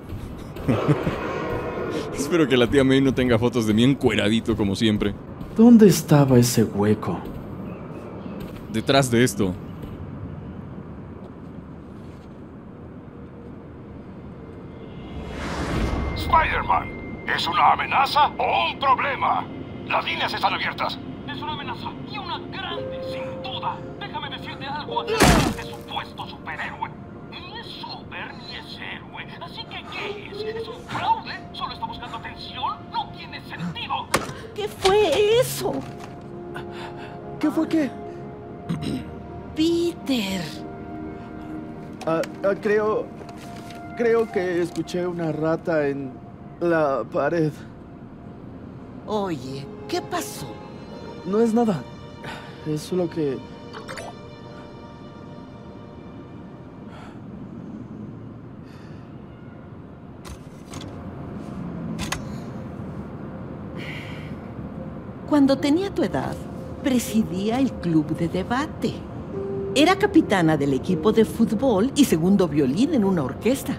[SPEAKER 1] Espero que la tía May no tenga fotos de mí encueradito como siempre.
[SPEAKER 11] ¿Dónde estaba ese hueco?
[SPEAKER 1] Detrás de esto.
[SPEAKER 9] Spider-Man, ¿es una amenaza o un problema? Las líneas están abiertas.
[SPEAKER 15] Es una amenaza y una grande, sin duda. Déjame decirte algo acerca de este supuesto superhéroe. Ni es super ni es héroe. Así que, ¿qué es? ¿Es un fraude? ¿Solo está buscando atención? No tiene sentido.
[SPEAKER 16] ¿Qué fue eso?
[SPEAKER 11] ¿Qué fue qué?
[SPEAKER 16] Peter.
[SPEAKER 11] Ah, ah, creo... Creo que escuché una rata en la pared.
[SPEAKER 16] Oye, ¿qué pasó?
[SPEAKER 11] No es nada. Es solo que...
[SPEAKER 16] Cuando tenía tu edad, presidía el club de debate. Era capitana del equipo de fútbol y segundo violín en una orquesta.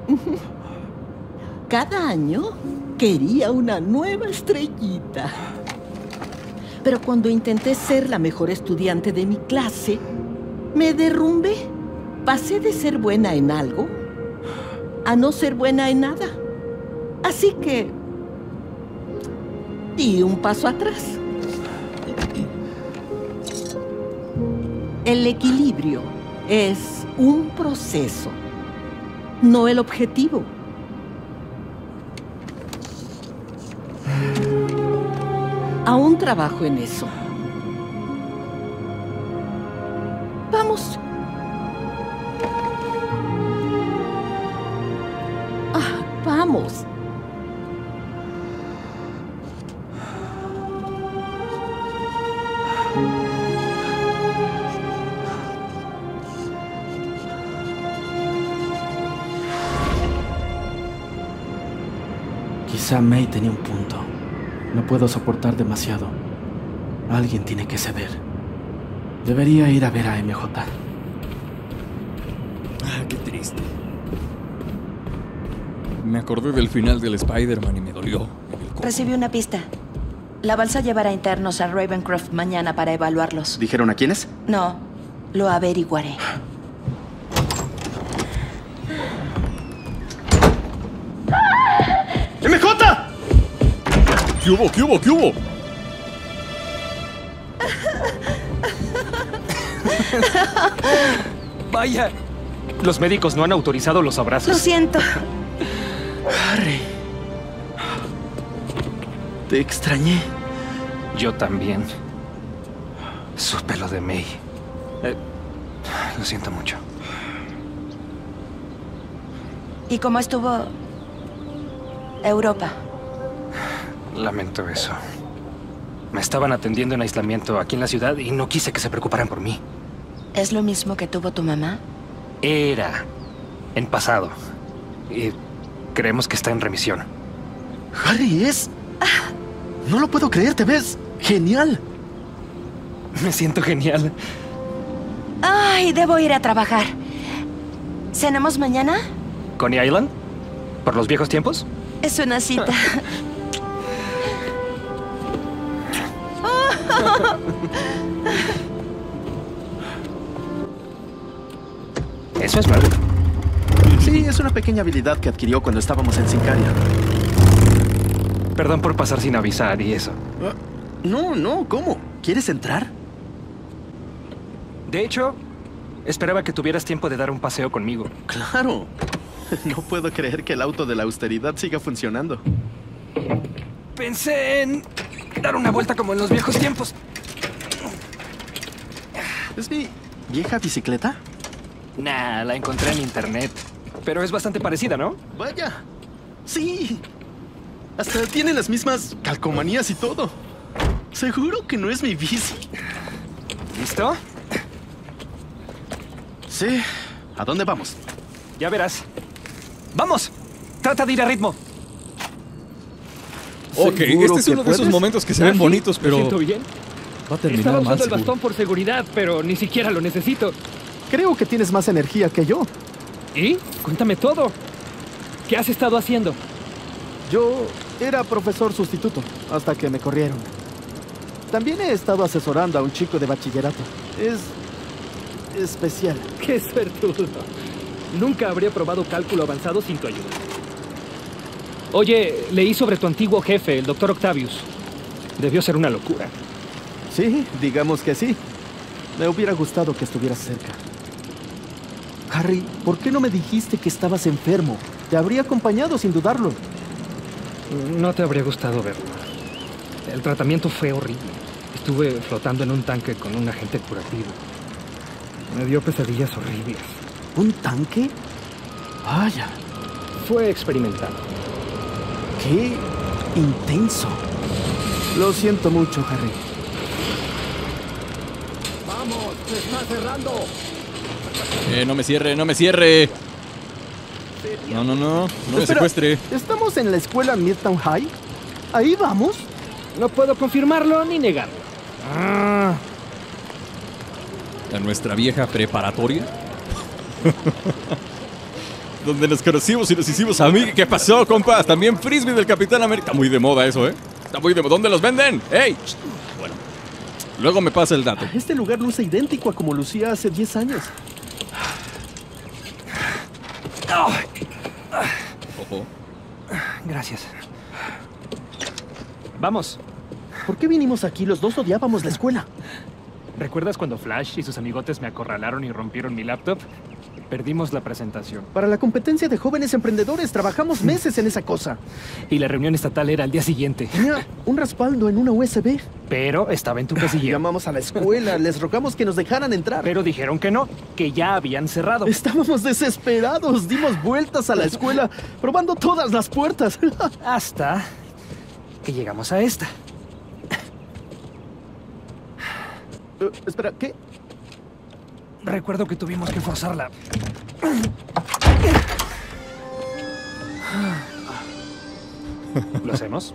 [SPEAKER 16] Cada año quería una nueva estrellita. Pero cuando intenté ser la mejor estudiante de mi clase, me derrumbé. Pasé de ser buena en algo a no ser buena en nada. Así que di un paso atrás. El equilibrio es un proceso, no el objetivo. Aún trabajo en eso. Vamos. Ah, vamos.
[SPEAKER 11] Quizá May tenía un punto. No puedo soportar demasiado. Alguien tiene que ceder. Debería ir a ver a M J.
[SPEAKER 1] Ah, qué triste. Me acordé del final del Spider-Man y me dolió.
[SPEAKER 8] Recibí una pista. La balsa llevará internos a Ravencroft mañana para evaluarlos.
[SPEAKER 17] ¿Dijeron a quiénes?
[SPEAKER 8] No, lo averiguaré.
[SPEAKER 17] ¡M J!
[SPEAKER 1] ¿Qué hubo? ¿Qué hubo? ¿Qué hubo?
[SPEAKER 3] Vaya. Los médicos no han autorizado los abrazos.
[SPEAKER 8] Lo siento.
[SPEAKER 11] Harry. Te extrañé.
[SPEAKER 3] Yo también. Supe lo de May. Eh, lo siento mucho.
[SPEAKER 8] ¿Y cómo estuvo Europa?
[SPEAKER 3] Lamento eso. Me estaban atendiendo en aislamiento aquí en la ciudad y no quise que se preocuparan por mí.
[SPEAKER 8] ¿Es lo mismo que tuvo tu mamá?
[SPEAKER 3] Era. En pasado. Y creemos que está en remisión.
[SPEAKER 11] Harry, es... No lo puedo creer, te ves genial.
[SPEAKER 3] Me siento genial.
[SPEAKER 8] Ay, debo ir a trabajar. ¿Cenamos mañana?
[SPEAKER 3] ¿Coney Island? ¿Por los viejos tiempos?
[SPEAKER 8] Es una cita.
[SPEAKER 3] Eso es nuevo.
[SPEAKER 11] Sí, es una pequeña habilidad que adquirió cuando estábamos en Sincaria.
[SPEAKER 3] Perdón por pasar sin avisar y eso.
[SPEAKER 11] No, no, ¿cómo? ¿Quieres entrar?
[SPEAKER 3] De hecho, esperaba que tuvieras tiempo de dar un paseo conmigo.
[SPEAKER 11] Claro. No puedo creer que el auto de la austeridad siga funcionando.
[SPEAKER 3] Pensé en dar una vuelta como en los viejos tiempos.
[SPEAKER 11] ¿Es mi vieja bicicleta?
[SPEAKER 3] Nah, la encontré en internet. Pero es bastante parecida, ¿no?
[SPEAKER 11] Vaya. Sí. Hasta tiene las mismas calcomanías y todo. ¿Seguro que no es mi bici?
[SPEAKER 3] ¿Listo?
[SPEAKER 11] Sí. ¿A dónde vamos?
[SPEAKER 3] Ya verás. ¡Vamos! Trata de ir a ritmo.
[SPEAKER 1] Ok, este es uno de esos momentos que se ven bonitos, pero...
[SPEAKER 7] ¿Me siento bien?
[SPEAKER 1] Va a terminar
[SPEAKER 7] Estaba
[SPEAKER 1] mal,
[SPEAKER 7] usando el
[SPEAKER 1] seguro.
[SPEAKER 7] bastón por seguridad, pero ni siquiera lo necesito.
[SPEAKER 11] Creo que tienes más energía que yo.
[SPEAKER 7] ¿Y? Cuéntame todo. ¿Qué has estado haciendo?
[SPEAKER 11] Yo era profesor sustituto hasta que me corrieron. También he estado asesorando a un chico de bachillerato. Es especial.
[SPEAKER 7] ¡Qué suertudo! Nunca habría probado cálculo avanzado sin tu ayuda. Oye, leí sobre tu antiguo jefe, el doctor Octavius. Debió ser una locura.
[SPEAKER 11] Sí, digamos que sí. Me hubiera gustado que estuvieras cerca. Harry, ¿por qué no me dijiste que estabas enfermo? Te habría acompañado sin dudarlo.
[SPEAKER 7] No te habría gustado verlo. El tratamiento fue horrible. Estuve flotando en un tanque con un agente curativo. Me dio pesadillas horribles.
[SPEAKER 11] ¿Un tanque? Vaya.
[SPEAKER 7] Fue experimental.
[SPEAKER 11] ¡Qué intenso! Lo siento mucho, Harry.
[SPEAKER 2] ¡Vamos! ¡Se está cerrando!
[SPEAKER 1] Eh, no me cierre, no me cierre. No, no, no. No me
[SPEAKER 11] Espera,
[SPEAKER 1] secuestre.
[SPEAKER 11] ¿estamos en la escuela Midtown High? ¿Ahí vamos?
[SPEAKER 7] No puedo confirmarlo ni negarlo.
[SPEAKER 1] Ah. ¿A nuestra vieja preparatoria? Donde nos conocimos y nos hicimos amigos. ¿Qué pasó, compas? También Frisbee del Capitán América. Está muy de moda eso, ¿eh? Está muy de moda. ¿Dónde los venden? ¡Ey! Bueno. Luego me pasa el dato.
[SPEAKER 11] Este lugar luce idéntico a como lucía hace diez años.
[SPEAKER 1] Ojo.
[SPEAKER 3] Gracias. Vamos.
[SPEAKER 11] ¿Por qué vinimos aquí? Los dos odiábamos la escuela.
[SPEAKER 3] ¿Recuerdas cuando Flash y sus amigotes me acorralaron y rompieron mi laptop? Perdimos la presentación.
[SPEAKER 11] Para la competencia de jóvenes emprendedores trabajamos meses en esa cosa.
[SPEAKER 3] Y la reunión estatal era al día siguiente.
[SPEAKER 11] Tenía un respaldo en una U S B.
[SPEAKER 3] Pero estaba en tu casillero.
[SPEAKER 11] Llamamos a la escuela, les rogamos que nos dejaran entrar.
[SPEAKER 3] Pero dijeron que no, que ya habían cerrado.
[SPEAKER 11] Estábamos desesperados, dimos vueltas a la escuela, probando todas las puertas.
[SPEAKER 3] Hasta que llegamos a esta.
[SPEAKER 11] Uh, espera, ¿qué?
[SPEAKER 3] Recuerdo que tuvimos que forzarla. ¿Lo hacemos?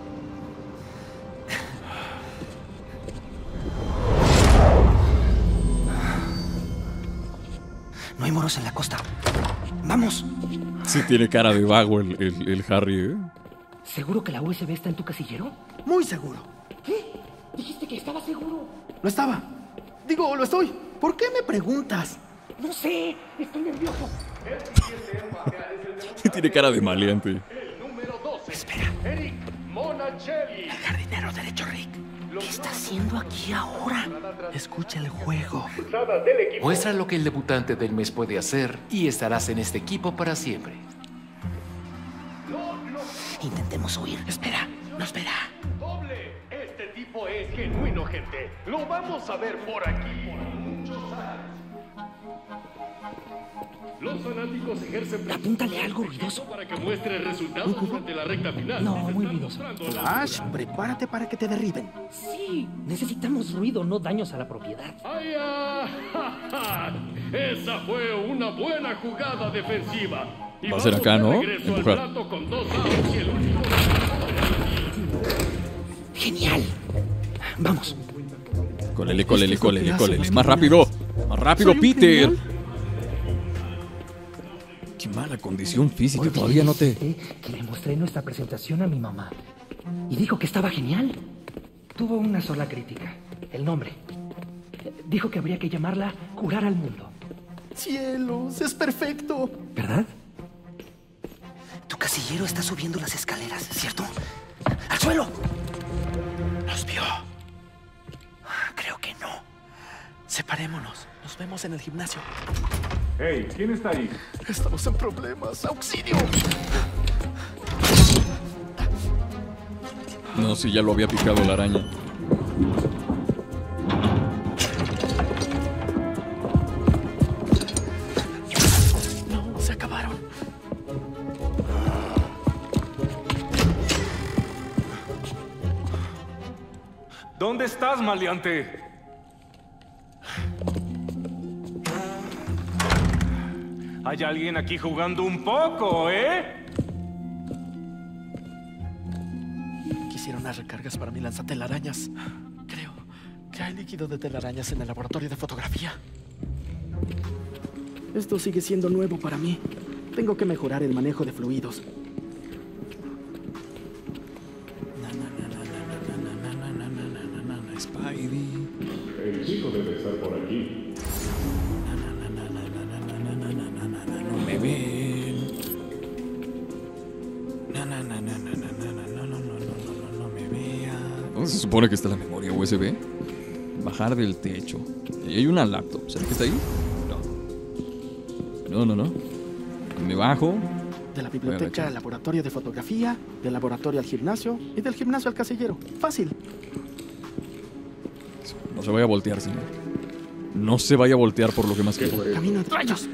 [SPEAKER 3] No hay moros en la costa. ¡Vamos!
[SPEAKER 1] Sí tiene cara de vago el, el, el Harry, ¿eh?
[SPEAKER 7] ¿Seguro que la U S B está en tu casillero?
[SPEAKER 11] Muy seguro.
[SPEAKER 7] ¿Qué? Dijiste que estaba seguro.
[SPEAKER 11] Lo estaba. Digo, lo estoy. ¿Por qué me preguntas?
[SPEAKER 7] No sé, estoy nervioso.
[SPEAKER 1] Sí tiene cara de maleante.
[SPEAKER 9] El número doce.
[SPEAKER 3] Espera.
[SPEAKER 9] Eric Monachelli.
[SPEAKER 3] El jardinero derecho, Rick.
[SPEAKER 16] ¿Qué está haciendo aquí ahora?
[SPEAKER 11] Escucha el juego.
[SPEAKER 17] Muestra lo que el debutante del mes puede hacer y estarás en este equipo para siempre.
[SPEAKER 16] Intentemos huir. Espera, no espera.
[SPEAKER 9] Doble. Este tipo es genuino, gente. Lo vamos a ver por aquí por muchos años. Los fanáticos ejercen
[SPEAKER 7] Apúntale algo ruidoso
[SPEAKER 9] para que muestre resultados durante la recta final.
[SPEAKER 7] No, muy ruidoso.
[SPEAKER 11] Flash, prepárate para que te derriben.
[SPEAKER 7] Sí, necesitamos ruido, no daños a la propiedad.
[SPEAKER 9] ¡Ay, ah! ¡Ja, ja! Esa fue una buena jugada defensiva. Y
[SPEAKER 1] Va a ser acá, ¿no?
[SPEAKER 9] regreso al
[SPEAKER 1] Empujar.
[SPEAKER 9] plato con dos outs y el último.
[SPEAKER 7] Genial. Vamos.
[SPEAKER 1] Cólele, cólele,
[SPEAKER 11] Es que es lo que
[SPEAKER 1] cólele,
[SPEAKER 11] hace
[SPEAKER 1] cólele.
[SPEAKER 11] los
[SPEAKER 1] Más
[SPEAKER 11] geniales.
[SPEAKER 1] rápido. Más rápido,
[SPEAKER 11] ¿Soy un
[SPEAKER 1] Peter.
[SPEAKER 11] genial?
[SPEAKER 1] Qué mala condición física. Todavía no te...
[SPEAKER 7] Que le mostré nuestra presentación a mi mamá. Y dijo que estaba genial. Tuvo una sola crítica. El nombre. Dijo que habría que llamarla Curar al Mundo.
[SPEAKER 11] Cielos, es perfecto.
[SPEAKER 7] ¿Verdad?
[SPEAKER 16] Tu casillero está subiendo las escaleras, ¿cierto? ¡Al suelo! ¿Nos vio? Creo que no.
[SPEAKER 11] Separémonos. Nos vemos en el gimnasio.
[SPEAKER 4] Hey, ¿quién está ahí?
[SPEAKER 11] Estamos en problemas. ¡Auxilio!
[SPEAKER 1] No, si ya lo había picado la araña.
[SPEAKER 11] No, se acabaron.
[SPEAKER 3] ¿Dónde estás, maleante? ¿Hay alguien aquí jugando un poco, eh?
[SPEAKER 11] Quisiera unas recargas para mi lanzatelarañas. Creo que hay líquido de telarañas en el laboratorio de fotografía. Esto sigue siendo nuevo para mí. Tengo que mejorar el manejo de fluidos.
[SPEAKER 1] Spidey.
[SPEAKER 4] El chico debe estar por aquí.
[SPEAKER 1] No me ven. No, no, no, no, no, no, no, no, no, no, no me vean. ¿Dónde se supone que está la memoria U S B? Bajar del techo. Y hay una laptop. ¿Será que está ahí? No. No, no, no. Me bajo.
[SPEAKER 11] De la biblioteca al laboratorio de fotografía, del laboratorio al gimnasio y del gimnasio al casillero. Fácil.
[SPEAKER 1] No se vaya a voltear, señor. No se vaya a voltear por lo que más quiero.
[SPEAKER 11] Camino de rayos.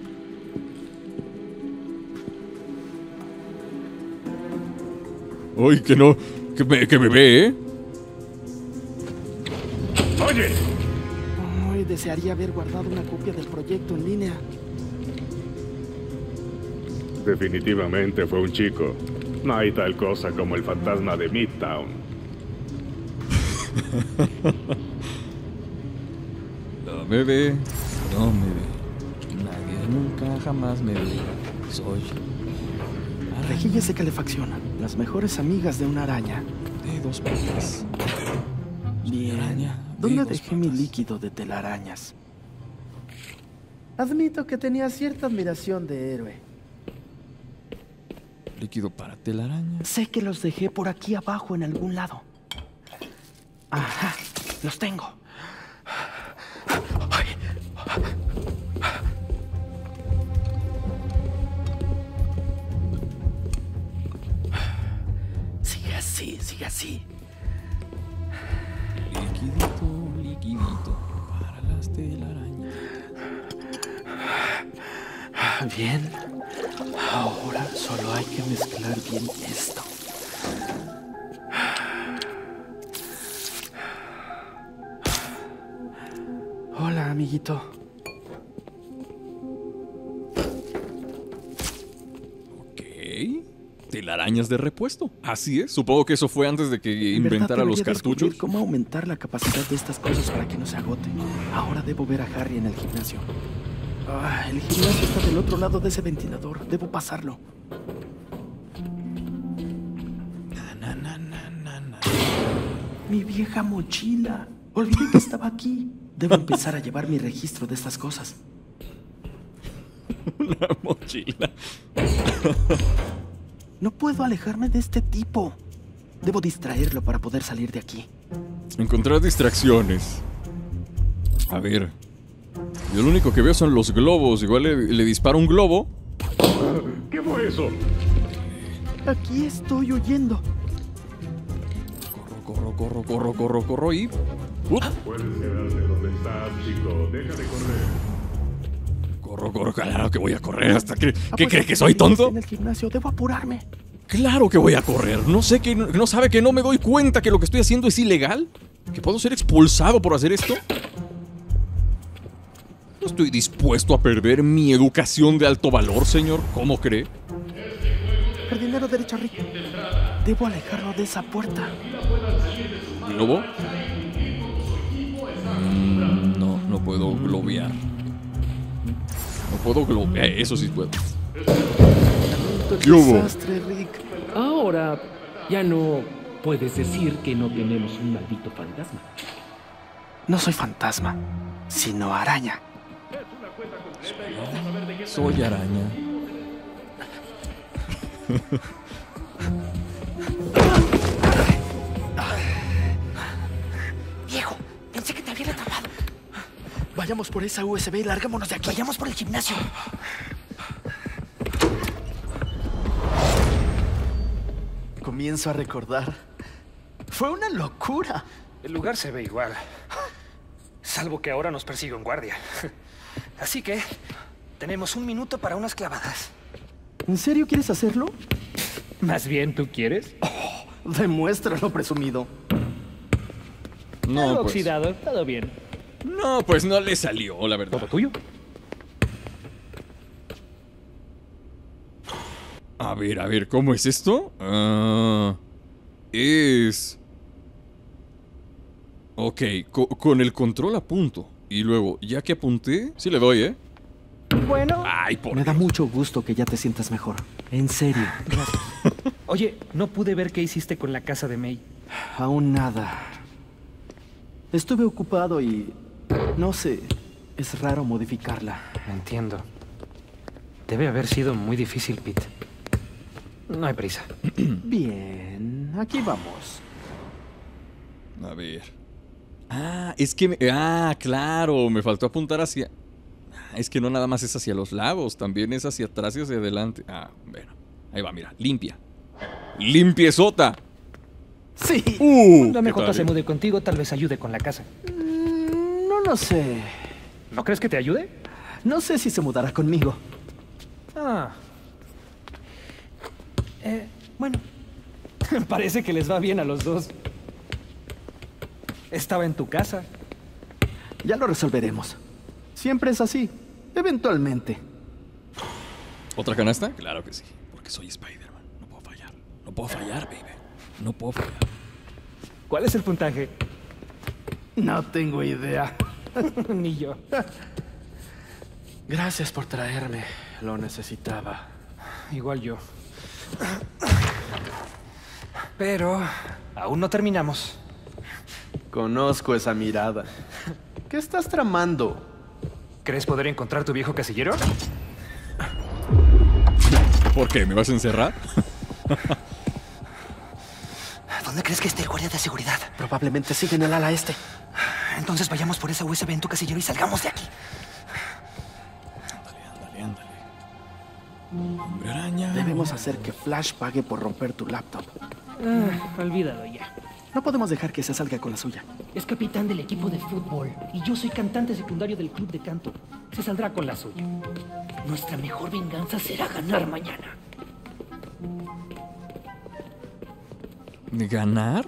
[SPEAKER 1] Uy, que no. Que me, que me ve, ¿eh?
[SPEAKER 9] ¡Oye!
[SPEAKER 11] Ay, desearía haber guardado una copia del proyecto en línea.
[SPEAKER 4] Definitivamente fue un chico. No hay tal cosa como el fantasma de Midtown.
[SPEAKER 1] No me ve, no me ve. Nadie nunca jamás me ve. Soy
[SPEAKER 11] Rejillas de calefacción. Las mejores amigas de una araña.
[SPEAKER 1] De dos patas.
[SPEAKER 11] Bien.
[SPEAKER 1] Araña
[SPEAKER 11] ¿Dónde dejé mi líquido de telarañas? Admito que tenía cierta admiración de héroe.
[SPEAKER 1] Líquido para telaraña.
[SPEAKER 11] Sé que los dejé por aquí abajo en algún lado. Ajá, los tengo. Ay. Sigue así, sigue así.
[SPEAKER 1] Liquidito, liquidito para las telarañas.
[SPEAKER 11] Bien. Ahora solo hay que mezclar bien esto. Hola, amiguito.
[SPEAKER 1] Ok. Telarañas de repuesto. Así es. Supongo que eso fue antes de que inventara los cartuchos.
[SPEAKER 11] ¿Cómo aumentar la capacidad de estas cosas para que no se agote? Ahora debo ver a Harry en el gimnasio. Ah, el gimnasio está del otro lado de ese ventilador. Debo pasarlo.
[SPEAKER 1] Na, na, na, na, na.
[SPEAKER 11] Mi vieja mochila. Olvidé que estaba aquí. Debo empezar a llevar mi registro de estas cosas.
[SPEAKER 1] Una mochila.
[SPEAKER 11] No puedo alejarme de este tipo. Debo distraerlo para poder salir de aquí.
[SPEAKER 1] Encontrar distracciones. A ver. Yo lo único que veo son los globos. Igual le, le disparo un globo.
[SPEAKER 4] ¿Qué fue eso?
[SPEAKER 11] Aquí estoy huyendo.
[SPEAKER 1] Corro, corro, corro, corro, corro y... ¡Uh!
[SPEAKER 4] Puedes quedarte donde estás, chico. Deja de correr.
[SPEAKER 1] Corro, corro, claro que voy a correr hasta que... ¿Qué cree que soy tonto?
[SPEAKER 11] En el gimnasio, debo apurarme.
[SPEAKER 1] Claro que voy a correr. ¿No sé que no sabe que no me doy cuenta que lo que estoy haciendo es ilegal? ¿Que puedo ser expulsado por hacer esto? No estoy dispuesto a perder mi educación de alto valor, señor. ¿Cómo cree?
[SPEAKER 11] Jardinero derecho, Rick. Debo alejarlo de esa puerta.
[SPEAKER 1] ¿Globo? Mm, no, no puedo globear. No puedo globear. Eso sí puedo.
[SPEAKER 11] ¿Qué
[SPEAKER 1] hubo?
[SPEAKER 11] desastre, Rick.
[SPEAKER 18] Ahora ya no puedes decir que no tenemos un maldito fantasma.
[SPEAKER 11] No soy fantasma, sino araña.
[SPEAKER 1] Soy araña.
[SPEAKER 11] Viejo, pensé que te había atrapado. Vayamos por esa U S B y larguémonos de aquí.
[SPEAKER 5] Vayamos por el gimnasio.
[SPEAKER 11] Comienzo a recordar. Fue una locura.
[SPEAKER 3] El lugar se ve igual. Salvo que ahora nos persigue un guardia. Así que tenemos un minuto para unas clavadas.
[SPEAKER 11] ¿En serio quieres hacerlo?
[SPEAKER 7] Más bien, ¿tú quieres?
[SPEAKER 11] Oh, demuéstralo, presumido.
[SPEAKER 1] No,
[SPEAKER 7] Algo
[SPEAKER 1] pues.
[SPEAKER 7] oxidado, todo bien.
[SPEAKER 1] No, pues no le salió, la verdad.
[SPEAKER 7] ¿Todo tuyo?
[SPEAKER 1] A ver, a ver, ¿cómo es esto? Ah, es... Ok, co- con el control a punto. Y luego, ya que apunté, sí le doy, ¿eh?
[SPEAKER 11] Bueno,
[SPEAKER 1] Ay, por
[SPEAKER 11] me da mucho gusto que ya te sientas mejor. En serio.
[SPEAKER 7] Gracias. Oye, no pude ver qué hiciste con la casa de May.
[SPEAKER 11] Aún nada. Estuve ocupado y... no sé, es raro modificarla.
[SPEAKER 3] Entiendo. Debe haber sido muy difícil, Pete. No hay prisa.
[SPEAKER 11] Bien, aquí vamos.
[SPEAKER 1] A ver. Ah, es que... me- Ah, claro, me faltó apuntar hacia... Ah, es que no nada más es hacia los lados, también es hacia atrás y hacia adelante. Ah, bueno. Ahí va, mira, limpia. ¡Limpiezota!
[SPEAKER 11] Sí.
[SPEAKER 1] Uh,
[SPEAKER 7] Cuando M J
[SPEAKER 1] ¿qué
[SPEAKER 7] se
[SPEAKER 1] tal?
[SPEAKER 7] mude contigo, tal vez ayude con la casa.
[SPEAKER 11] Mm, no lo sé.
[SPEAKER 7] ¿No crees que te ayude?
[SPEAKER 11] No sé si se mudará conmigo.
[SPEAKER 7] Ah. Eh, bueno. Parece que les va bien a los dos. Estaba en tu casa.
[SPEAKER 11] Ya lo resolveremos. Siempre es así. Eventualmente.
[SPEAKER 1] ¿Otra canasta? Claro que sí, porque soy Spider-Man. No puedo fallar. No puedo fallar, baby. No puedo fallar.
[SPEAKER 7] ¿Cuál es el puntaje?
[SPEAKER 11] No tengo idea.
[SPEAKER 7] Ni yo.
[SPEAKER 11] Gracias por traerme. Lo necesitaba.
[SPEAKER 3] Igual yo. Pero aún no terminamos.
[SPEAKER 11] Conozco esa mirada. ¿Qué estás tramando?
[SPEAKER 3] ¿Crees poder encontrar tu viejo casillero?
[SPEAKER 1] ¿Por qué? ¿Me vas a encerrar?
[SPEAKER 5] ¿Dónde crees que esté el guardia de seguridad?
[SPEAKER 11] Probablemente sigue en el ala este.
[SPEAKER 5] Entonces vayamos por esa U S B en tu casillero y salgamos de aquí.
[SPEAKER 1] Ándale, ándale. Hombre araña.
[SPEAKER 11] Debemos hacer que Flash pague por romper tu laptop.
[SPEAKER 7] Ah, olvídalo ya.
[SPEAKER 11] No podemos dejar que se salga con la suya.
[SPEAKER 18] Es capitán del equipo de fútbol y yo soy cantante secundario del club de canto. Se saldrá con la suya. Nuestra mejor venganza será ganar mañana.
[SPEAKER 1] ¿Ganar?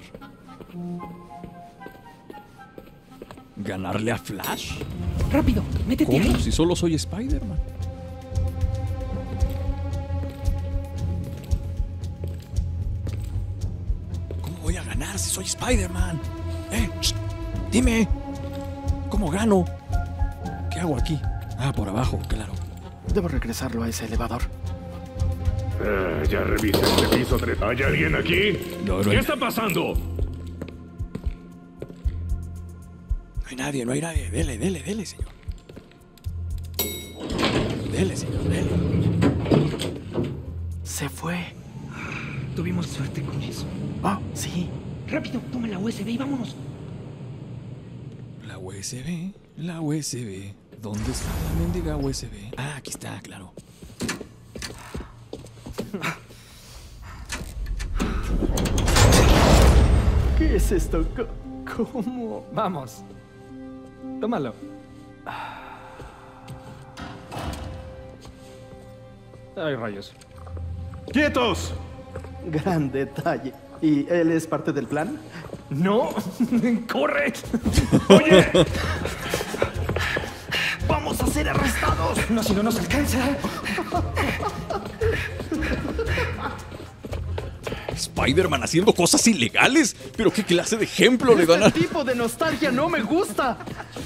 [SPEAKER 1] ¿Ganarle a Flash?
[SPEAKER 18] Rápido, métete
[SPEAKER 1] ¿Cómo?
[SPEAKER 18] ahí.
[SPEAKER 1] Si solo soy Spider-Man. ¿Cómo voy a ganar si soy Spider-Man? Eh, shh, dime. ¿Cómo gano? ¿Qué hago aquí? Ah, por abajo, claro.
[SPEAKER 11] Debo regresarlo a ese elevador.
[SPEAKER 4] Ah, ya revisa este piso tres. ¿Hay alguien aquí?
[SPEAKER 1] No, no
[SPEAKER 4] ¿Qué
[SPEAKER 1] hay-
[SPEAKER 4] está pasando?
[SPEAKER 1] No hay nadie, no hay nadie. Dele, dele, dele, señor. Dele, señor, dele.
[SPEAKER 11] Se fue.
[SPEAKER 18] Tuvimos suerte con eso.
[SPEAKER 11] Oh, sí.
[SPEAKER 18] Rápido, toma la U S B y vámonos.
[SPEAKER 1] La U S B, la U S B. ¿Dónde está la mendiga U S B? Ah, aquí está, claro.
[SPEAKER 11] ¿Qué es esto? Co- ¿Cómo?
[SPEAKER 7] Vamos. Tómalo. Ay, rayos.
[SPEAKER 4] ¡Quietos!
[SPEAKER 11] Gran detalle. ¿Y él es parte del plan?
[SPEAKER 7] ¡No! ¡Corre!
[SPEAKER 4] ¡Oye!
[SPEAKER 11] ¡Vamos a ser arrestados!
[SPEAKER 7] No, si no nos alcanza.
[SPEAKER 1] Spider-Man haciendo cosas ilegales. ¿Pero qué clase de ejemplo le dan a...?
[SPEAKER 11] Este tipo de nostalgia no me gusta.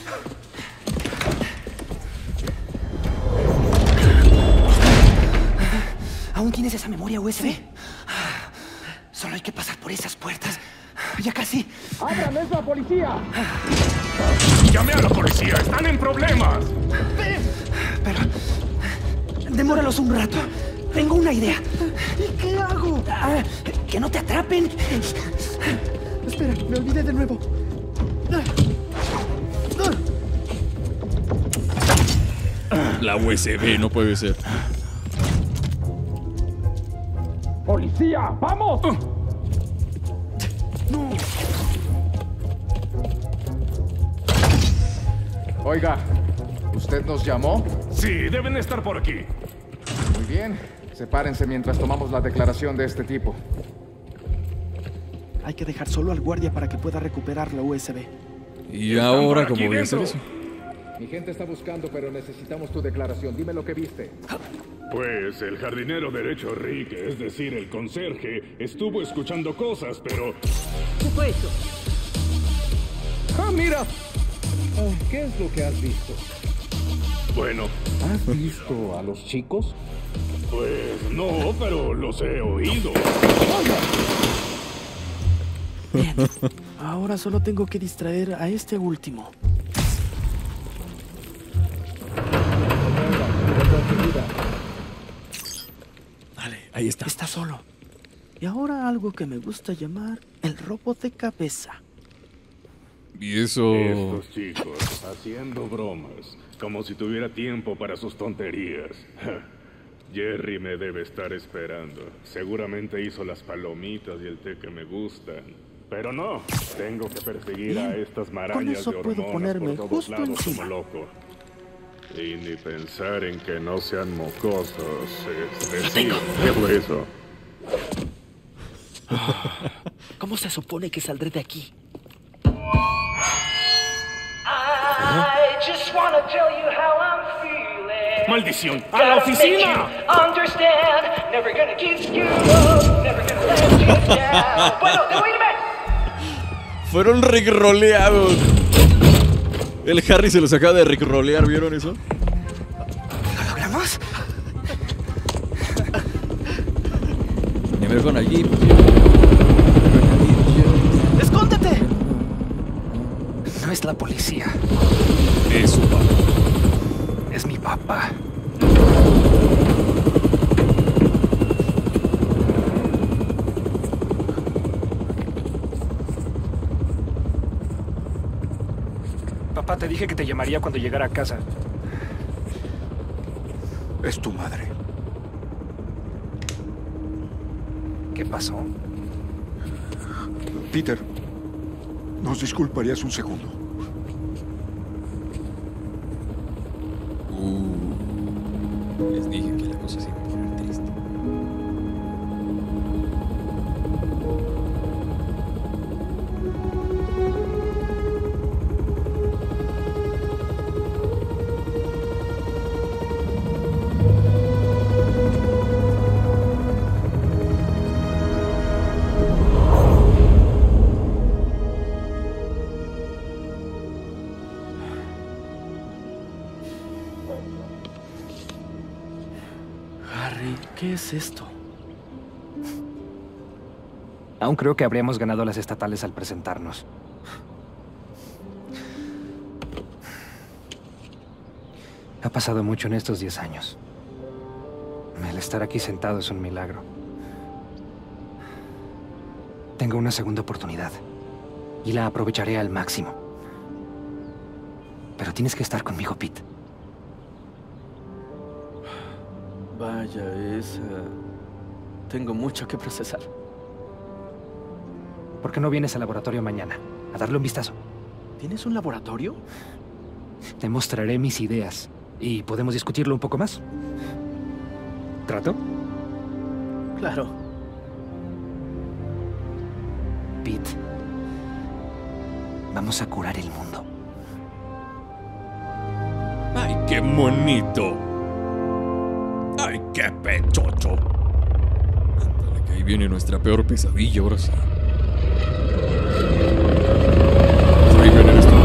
[SPEAKER 5] ¿Aún tienes esa memoria U S B? Solo hay que pasar por esas puertas. Ya casi.
[SPEAKER 2] ¡Abran, es la policía!
[SPEAKER 4] ¡Llame a la policía! ¡Están en problemas!
[SPEAKER 5] Pero... demóralos un rato. Tengo una idea.
[SPEAKER 11] ¿Y qué hago?
[SPEAKER 5] Ah, que no te atrapen.
[SPEAKER 11] Espera, me olvidé de nuevo.
[SPEAKER 1] la U S B, no puede ser.
[SPEAKER 6] ¡Policía! ¡Vamos!
[SPEAKER 2] No.
[SPEAKER 19] Oiga, ¿usted nos llamó?
[SPEAKER 4] Sí, deben estar por aquí.
[SPEAKER 19] Muy bien. Sepárense mientras tomamos la declaración de este tipo.
[SPEAKER 11] Hay que dejar solo al guardia para que pueda recuperar la U S B.
[SPEAKER 1] ¿Y ahora cómo voy a hacer eso?
[SPEAKER 19] Mi gente está buscando, pero necesitamos tu declaración. Dime lo que viste.
[SPEAKER 4] Pues el jardinero derecho Rick, es decir, el conserje, estuvo escuchando cosas, pero...
[SPEAKER 18] ¿Qué fue eso?
[SPEAKER 19] ¡Ah, mira! Oh, ¿qué es lo que has visto?
[SPEAKER 4] Bueno.
[SPEAKER 19] ¿Has visto a los chicos?
[SPEAKER 4] Pues no, pero los he oído.
[SPEAKER 11] Bien, ahora solo tengo que distraer a este último.
[SPEAKER 1] Vale, ahí está.
[SPEAKER 11] Está solo. Y ahora algo que me gusta llamar el robo de cabeza.
[SPEAKER 1] Y eso...
[SPEAKER 4] Estos chicos haciendo bromas, como si tuviera tiempo para sus tonterías. Jerry me debe estar esperando. Seguramente hizo las palomitas y el té que me gustan. Pero no, tengo que perseguir
[SPEAKER 11] Bien,
[SPEAKER 4] a estas
[SPEAKER 11] con
[SPEAKER 4] marañas
[SPEAKER 11] eso
[SPEAKER 4] de
[SPEAKER 11] puedo
[SPEAKER 4] hormonas
[SPEAKER 11] ponerme
[SPEAKER 4] por todos
[SPEAKER 11] justo
[SPEAKER 4] lados
[SPEAKER 11] encima.
[SPEAKER 4] como loco. Y ni pensar en que no sean mocosos. Es decir, ¿qué fue eso?
[SPEAKER 11] ¿Cómo se supone que saldré de aquí?
[SPEAKER 15] I just wanna tell you how I'm feeling.
[SPEAKER 9] ¡Maldición! ¡A la oficina!
[SPEAKER 15] Understand, never gonna kiss you up, never gonna let you down. Bueno, wait a minute.
[SPEAKER 1] Fueron rickroleados. El Harry se los acaba de rickrolear, ¿vieron eso?
[SPEAKER 3] ¿Lo logramos?
[SPEAKER 1] Me veo con allí.
[SPEAKER 3] ¡Escóndete! No es la policía.
[SPEAKER 1] Es su papá.
[SPEAKER 3] Es mi papá. Papá, te dije que te llamaría cuando llegara a casa.
[SPEAKER 9] Es tu madre.
[SPEAKER 3] ¿Qué pasó?
[SPEAKER 9] Peter, ¿nos disculparías un segundo?
[SPEAKER 1] Uh, les dije que la cosa se iba a poner triste.
[SPEAKER 11] ¿Qué es esto?
[SPEAKER 3] Aún creo que habríamos ganado las estatales al presentarnos. Ha pasado mucho en estos diez años. El estar aquí sentado es un milagro. Tengo una segunda oportunidad y la aprovecharé al máximo. Pero tienes que estar conmigo, Pete.
[SPEAKER 11] Vaya, es... Uh, tengo mucho que procesar.
[SPEAKER 3] ¿Por qué no vienes al laboratorio mañana? A darle un vistazo.
[SPEAKER 11] ¿Tienes un laboratorio?
[SPEAKER 3] Te mostraré mis ideas y podemos discutirlo un poco más. ¿Trato?
[SPEAKER 11] Claro.
[SPEAKER 3] Pete, vamos a curar el mundo.
[SPEAKER 1] ¡Ay, qué bonito! ¡Ay, qué pechocho! Ándale, que ahí viene nuestra peor pesadilla, ahora sí. Ahí viene esto.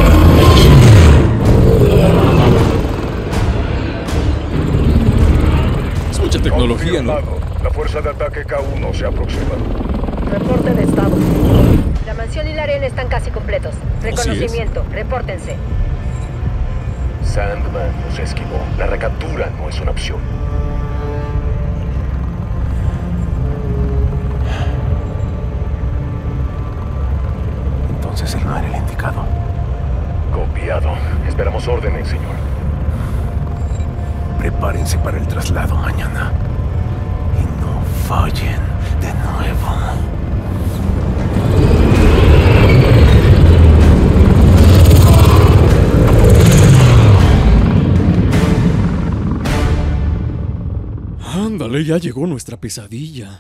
[SPEAKER 1] Es mucha tecnología, ¿no?
[SPEAKER 9] La fuerza de ataque K uno se aproxima.
[SPEAKER 20] Reporte de estado. La mansión y la arena están casi completos. Reconocimiento, repórtense.
[SPEAKER 9] Sandman nos esquivó. La recaptura no es una opción.
[SPEAKER 11] Entonces él no era el indicado.
[SPEAKER 9] Copiado. Esperamos órdenes, señor.
[SPEAKER 13] Prepárense para el traslado mañana. Y no fallen de nuevo.
[SPEAKER 1] Ándale, ya llegó nuestra pesadilla.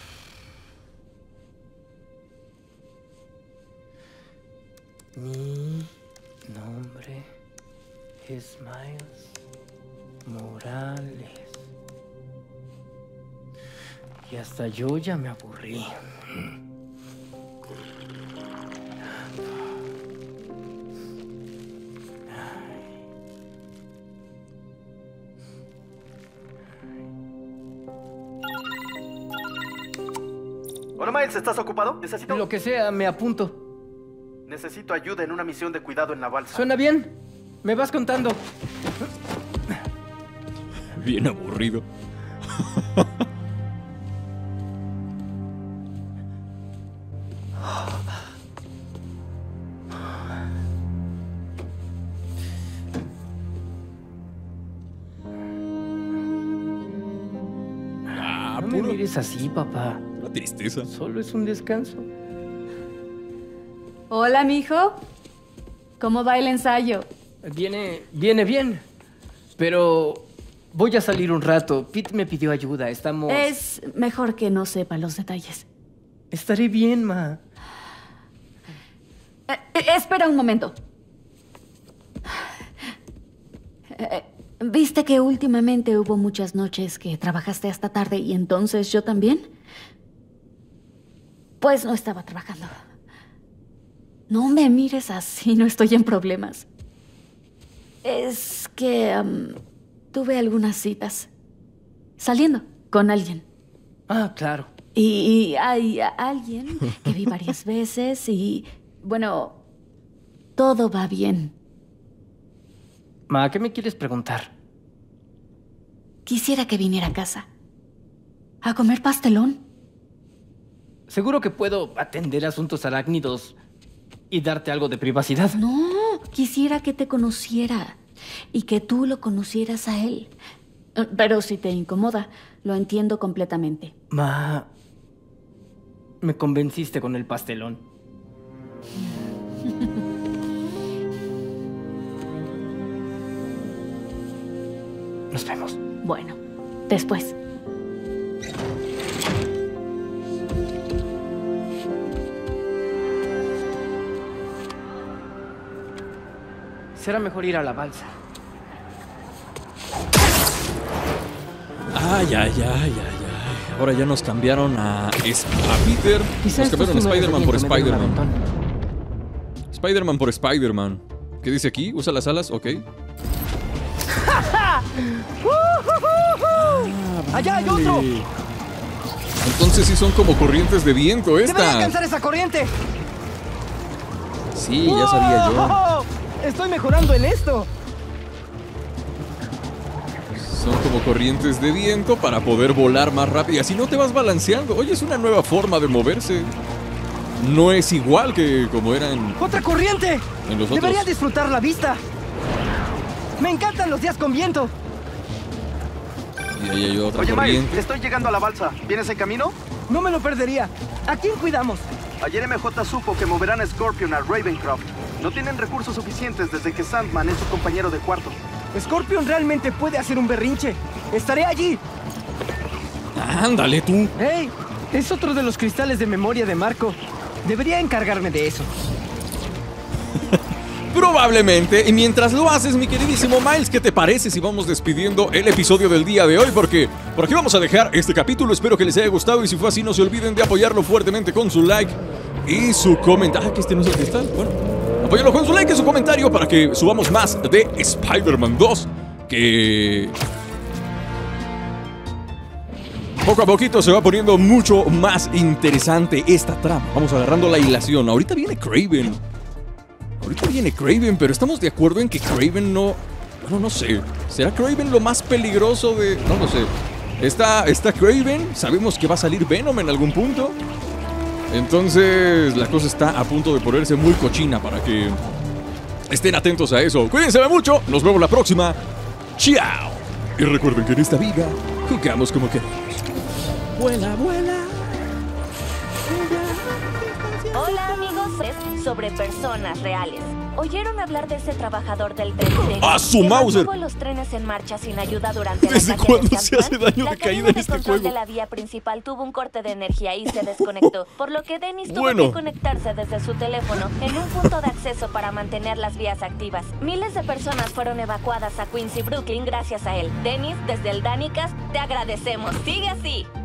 [SPEAKER 3] Mi nombre es Miles Morales. Y hasta yo ya me aburrí.
[SPEAKER 11] Hola, Miles, ¿estás ocupado? Necesito...
[SPEAKER 3] Lo que sea, me apunto.
[SPEAKER 11] Necesito ayuda en una misión de cuidado en la balsa.
[SPEAKER 3] ¿Suena bien? Me vas contando.
[SPEAKER 1] Bien aburrido.
[SPEAKER 3] No me mires así, papá.
[SPEAKER 1] Una tristeza.
[SPEAKER 3] Solo es un descanso.
[SPEAKER 21] Hola, mijo. ¿Cómo va el ensayo?
[SPEAKER 3] Viene, viene bien. Pero voy a salir un rato. Pete me pidió ayuda. Estamos...
[SPEAKER 21] Es mejor que no sepa los detalles.
[SPEAKER 3] Estaré bien, ma.
[SPEAKER 21] Eh, eh, espera un momento. Eh, ¿Viste que últimamente hubo muchas noches que trabajaste hasta tarde y entonces yo también? Pues no estaba trabajando. No me mires así, no estoy en problemas. Es que um, tuve algunas citas. Saliendo con alguien.
[SPEAKER 3] Ah, claro.
[SPEAKER 21] Y, y hay alguien que vi varias veces y, bueno, todo va bien.
[SPEAKER 3] Ma, ¿qué me quieres preguntar?
[SPEAKER 21] Quisiera que viniera a casa. A comer pastelón.
[SPEAKER 3] Seguro que puedo atender asuntos arácnidos y darte algo de privacidad.
[SPEAKER 21] No, quisiera que te conociera y que tú lo conocieras a él. Pero si te incomoda, lo entiendo completamente.
[SPEAKER 3] Ma, me convenciste con el pastelón. Nos vemos.
[SPEAKER 21] Bueno, después.
[SPEAKER 3] Será mejor ir a la balsa.
[SPEAKER 1] Ay, ay, ay, ay, ay. Ahora ya nos cambiaron a, a Peter. Nos cambiaron a Spider-Man por Spider-Man. Spider-Man por Spider-Man. ¿Qué dice aquí? ¿Usa las alas? Ok.
[SPEAKER 3] ¡Allá hay otro!
[SPEAKER 1] Entonces sí son como corrientes de viento
[SPEAKER 3] ¡Debería
[SPEAKER 1] estas.
[SPEAKER 3] alcanzar esa corriente!
[SPEAKER 1] Sí, ya sabía yo.
[SPEAKER 3] ¡Estoy mejorando en esto!
[SPEAKER 1] Son como corrientes de viento para poder volar más rápido. Y así no te vas balanceando. Oye, es una nueva forma de moverse. No es igual que como era en...
[SPEAKER 3] ¡Otra corriente!
[SPEAKER 1] En los
[SPEAKER 3] Debería
[SPEAKER 1] otros.
[SPEAKER 3] disfrutar la vista. Me encantan los días con viento.
[SPEAKER 1] Y ahí hay otra
[SPEAKER 11] Oye,
[SPEAKER 1] corriente.
[SPEAKER 11] Miles, estoy llegando a la balsa. ¿Vienes en camino?
[SPEAKER 3] No me lo perdería. ¿A quién cuidamos?
[SPEAKER 11] Ayer M J supo que moverán a Scorpion a Ravencroft. No tienen recursos suficientes desde que Sandman es su compañero de cuarto.
[SPEAKER 3] Scorpion realmente puede hacer un berrinche. Estaré allí.
[SPEAKER 1] Ándale tú.
[SPEAKER 3] ¡Hey! Es otro de los cristales de memoria de Marco. Debería encargarme de eso.
[SPEAKER 1] Probablemente. Y mientras lo haces, mi queridísimo Miles, ¿qué te parece si vamos despidiendo el episodio del día de hoy? Porque por aquí vamos a dejar este capítulo. Espero que les haya gustado y si fue así, no se olviden de apoyarlo fuertemente con su like y su comentario. Ah, que este no es el cristal. Bueno, apóyalo con su like y su comentario para que subamos más de Spider-Man dos. Que poco a poquito se va poniendo mucho más interesante esta trama. Vamos agarrando la hilación. Ahorita viene Kraven. Ahorita viene Kraven, pero estamos de acuerdo en que Kraven no... Bueno, no sé. ¿Será Kraven lo más peligroso de...? No lo sé. Está, está Kraven. Sabemos que va a salir Venom en algún punto. Entonces, la cosa está a punto de ponerse muy cochina para que estén atentos a eso. Cuídense mucho. Nos vemos la próxima. Chao. Y recuerden que en esta vida jugamos como queremos. Vuela, vuela.
[SPEAKER 8] Hola amigos, es sobre personas reales. ¿Oyeron hablar de ese trabajador del tren?
[SPEAKER 1] ¡Ah, su Mauser!
[SPEAKER 8] Mantuvo los trenes en marcha sin ayuda durante el
[SPEAKER 1] ¿Desde
[SPEAKER 8] ataque
[SPEAKER 1] cuándo
[SPEAKER 8] de
[SPEAKER 1] se hace
[SPEAKER 8] Sandman?
[SPEAKER 1] daño
[SPEAKER 8] La
[SPEAKER 1] de caída
[SPEAKER 8] cadena
[SPEAKER 1] en
[SPEAKER 8] de
[SPEAKER 1] este
[SPEAKER 8] control
[SPEAKER 1] juego?
[SPEAKER 8] de la vía principal tuvo un corte de energía y se desconectó, por lo que Dennis tuvo
[SPEAKER 1] Bueno.
[SPEAKER 8] que conectarse desde su teléfono en un punto de acceso para mantener las vías activas. Miles de personas fueron evacuadas a Queens y Brooklyn gracias a él. Dennis, desde el Danicast, te agradecemos. ¡Sigue así!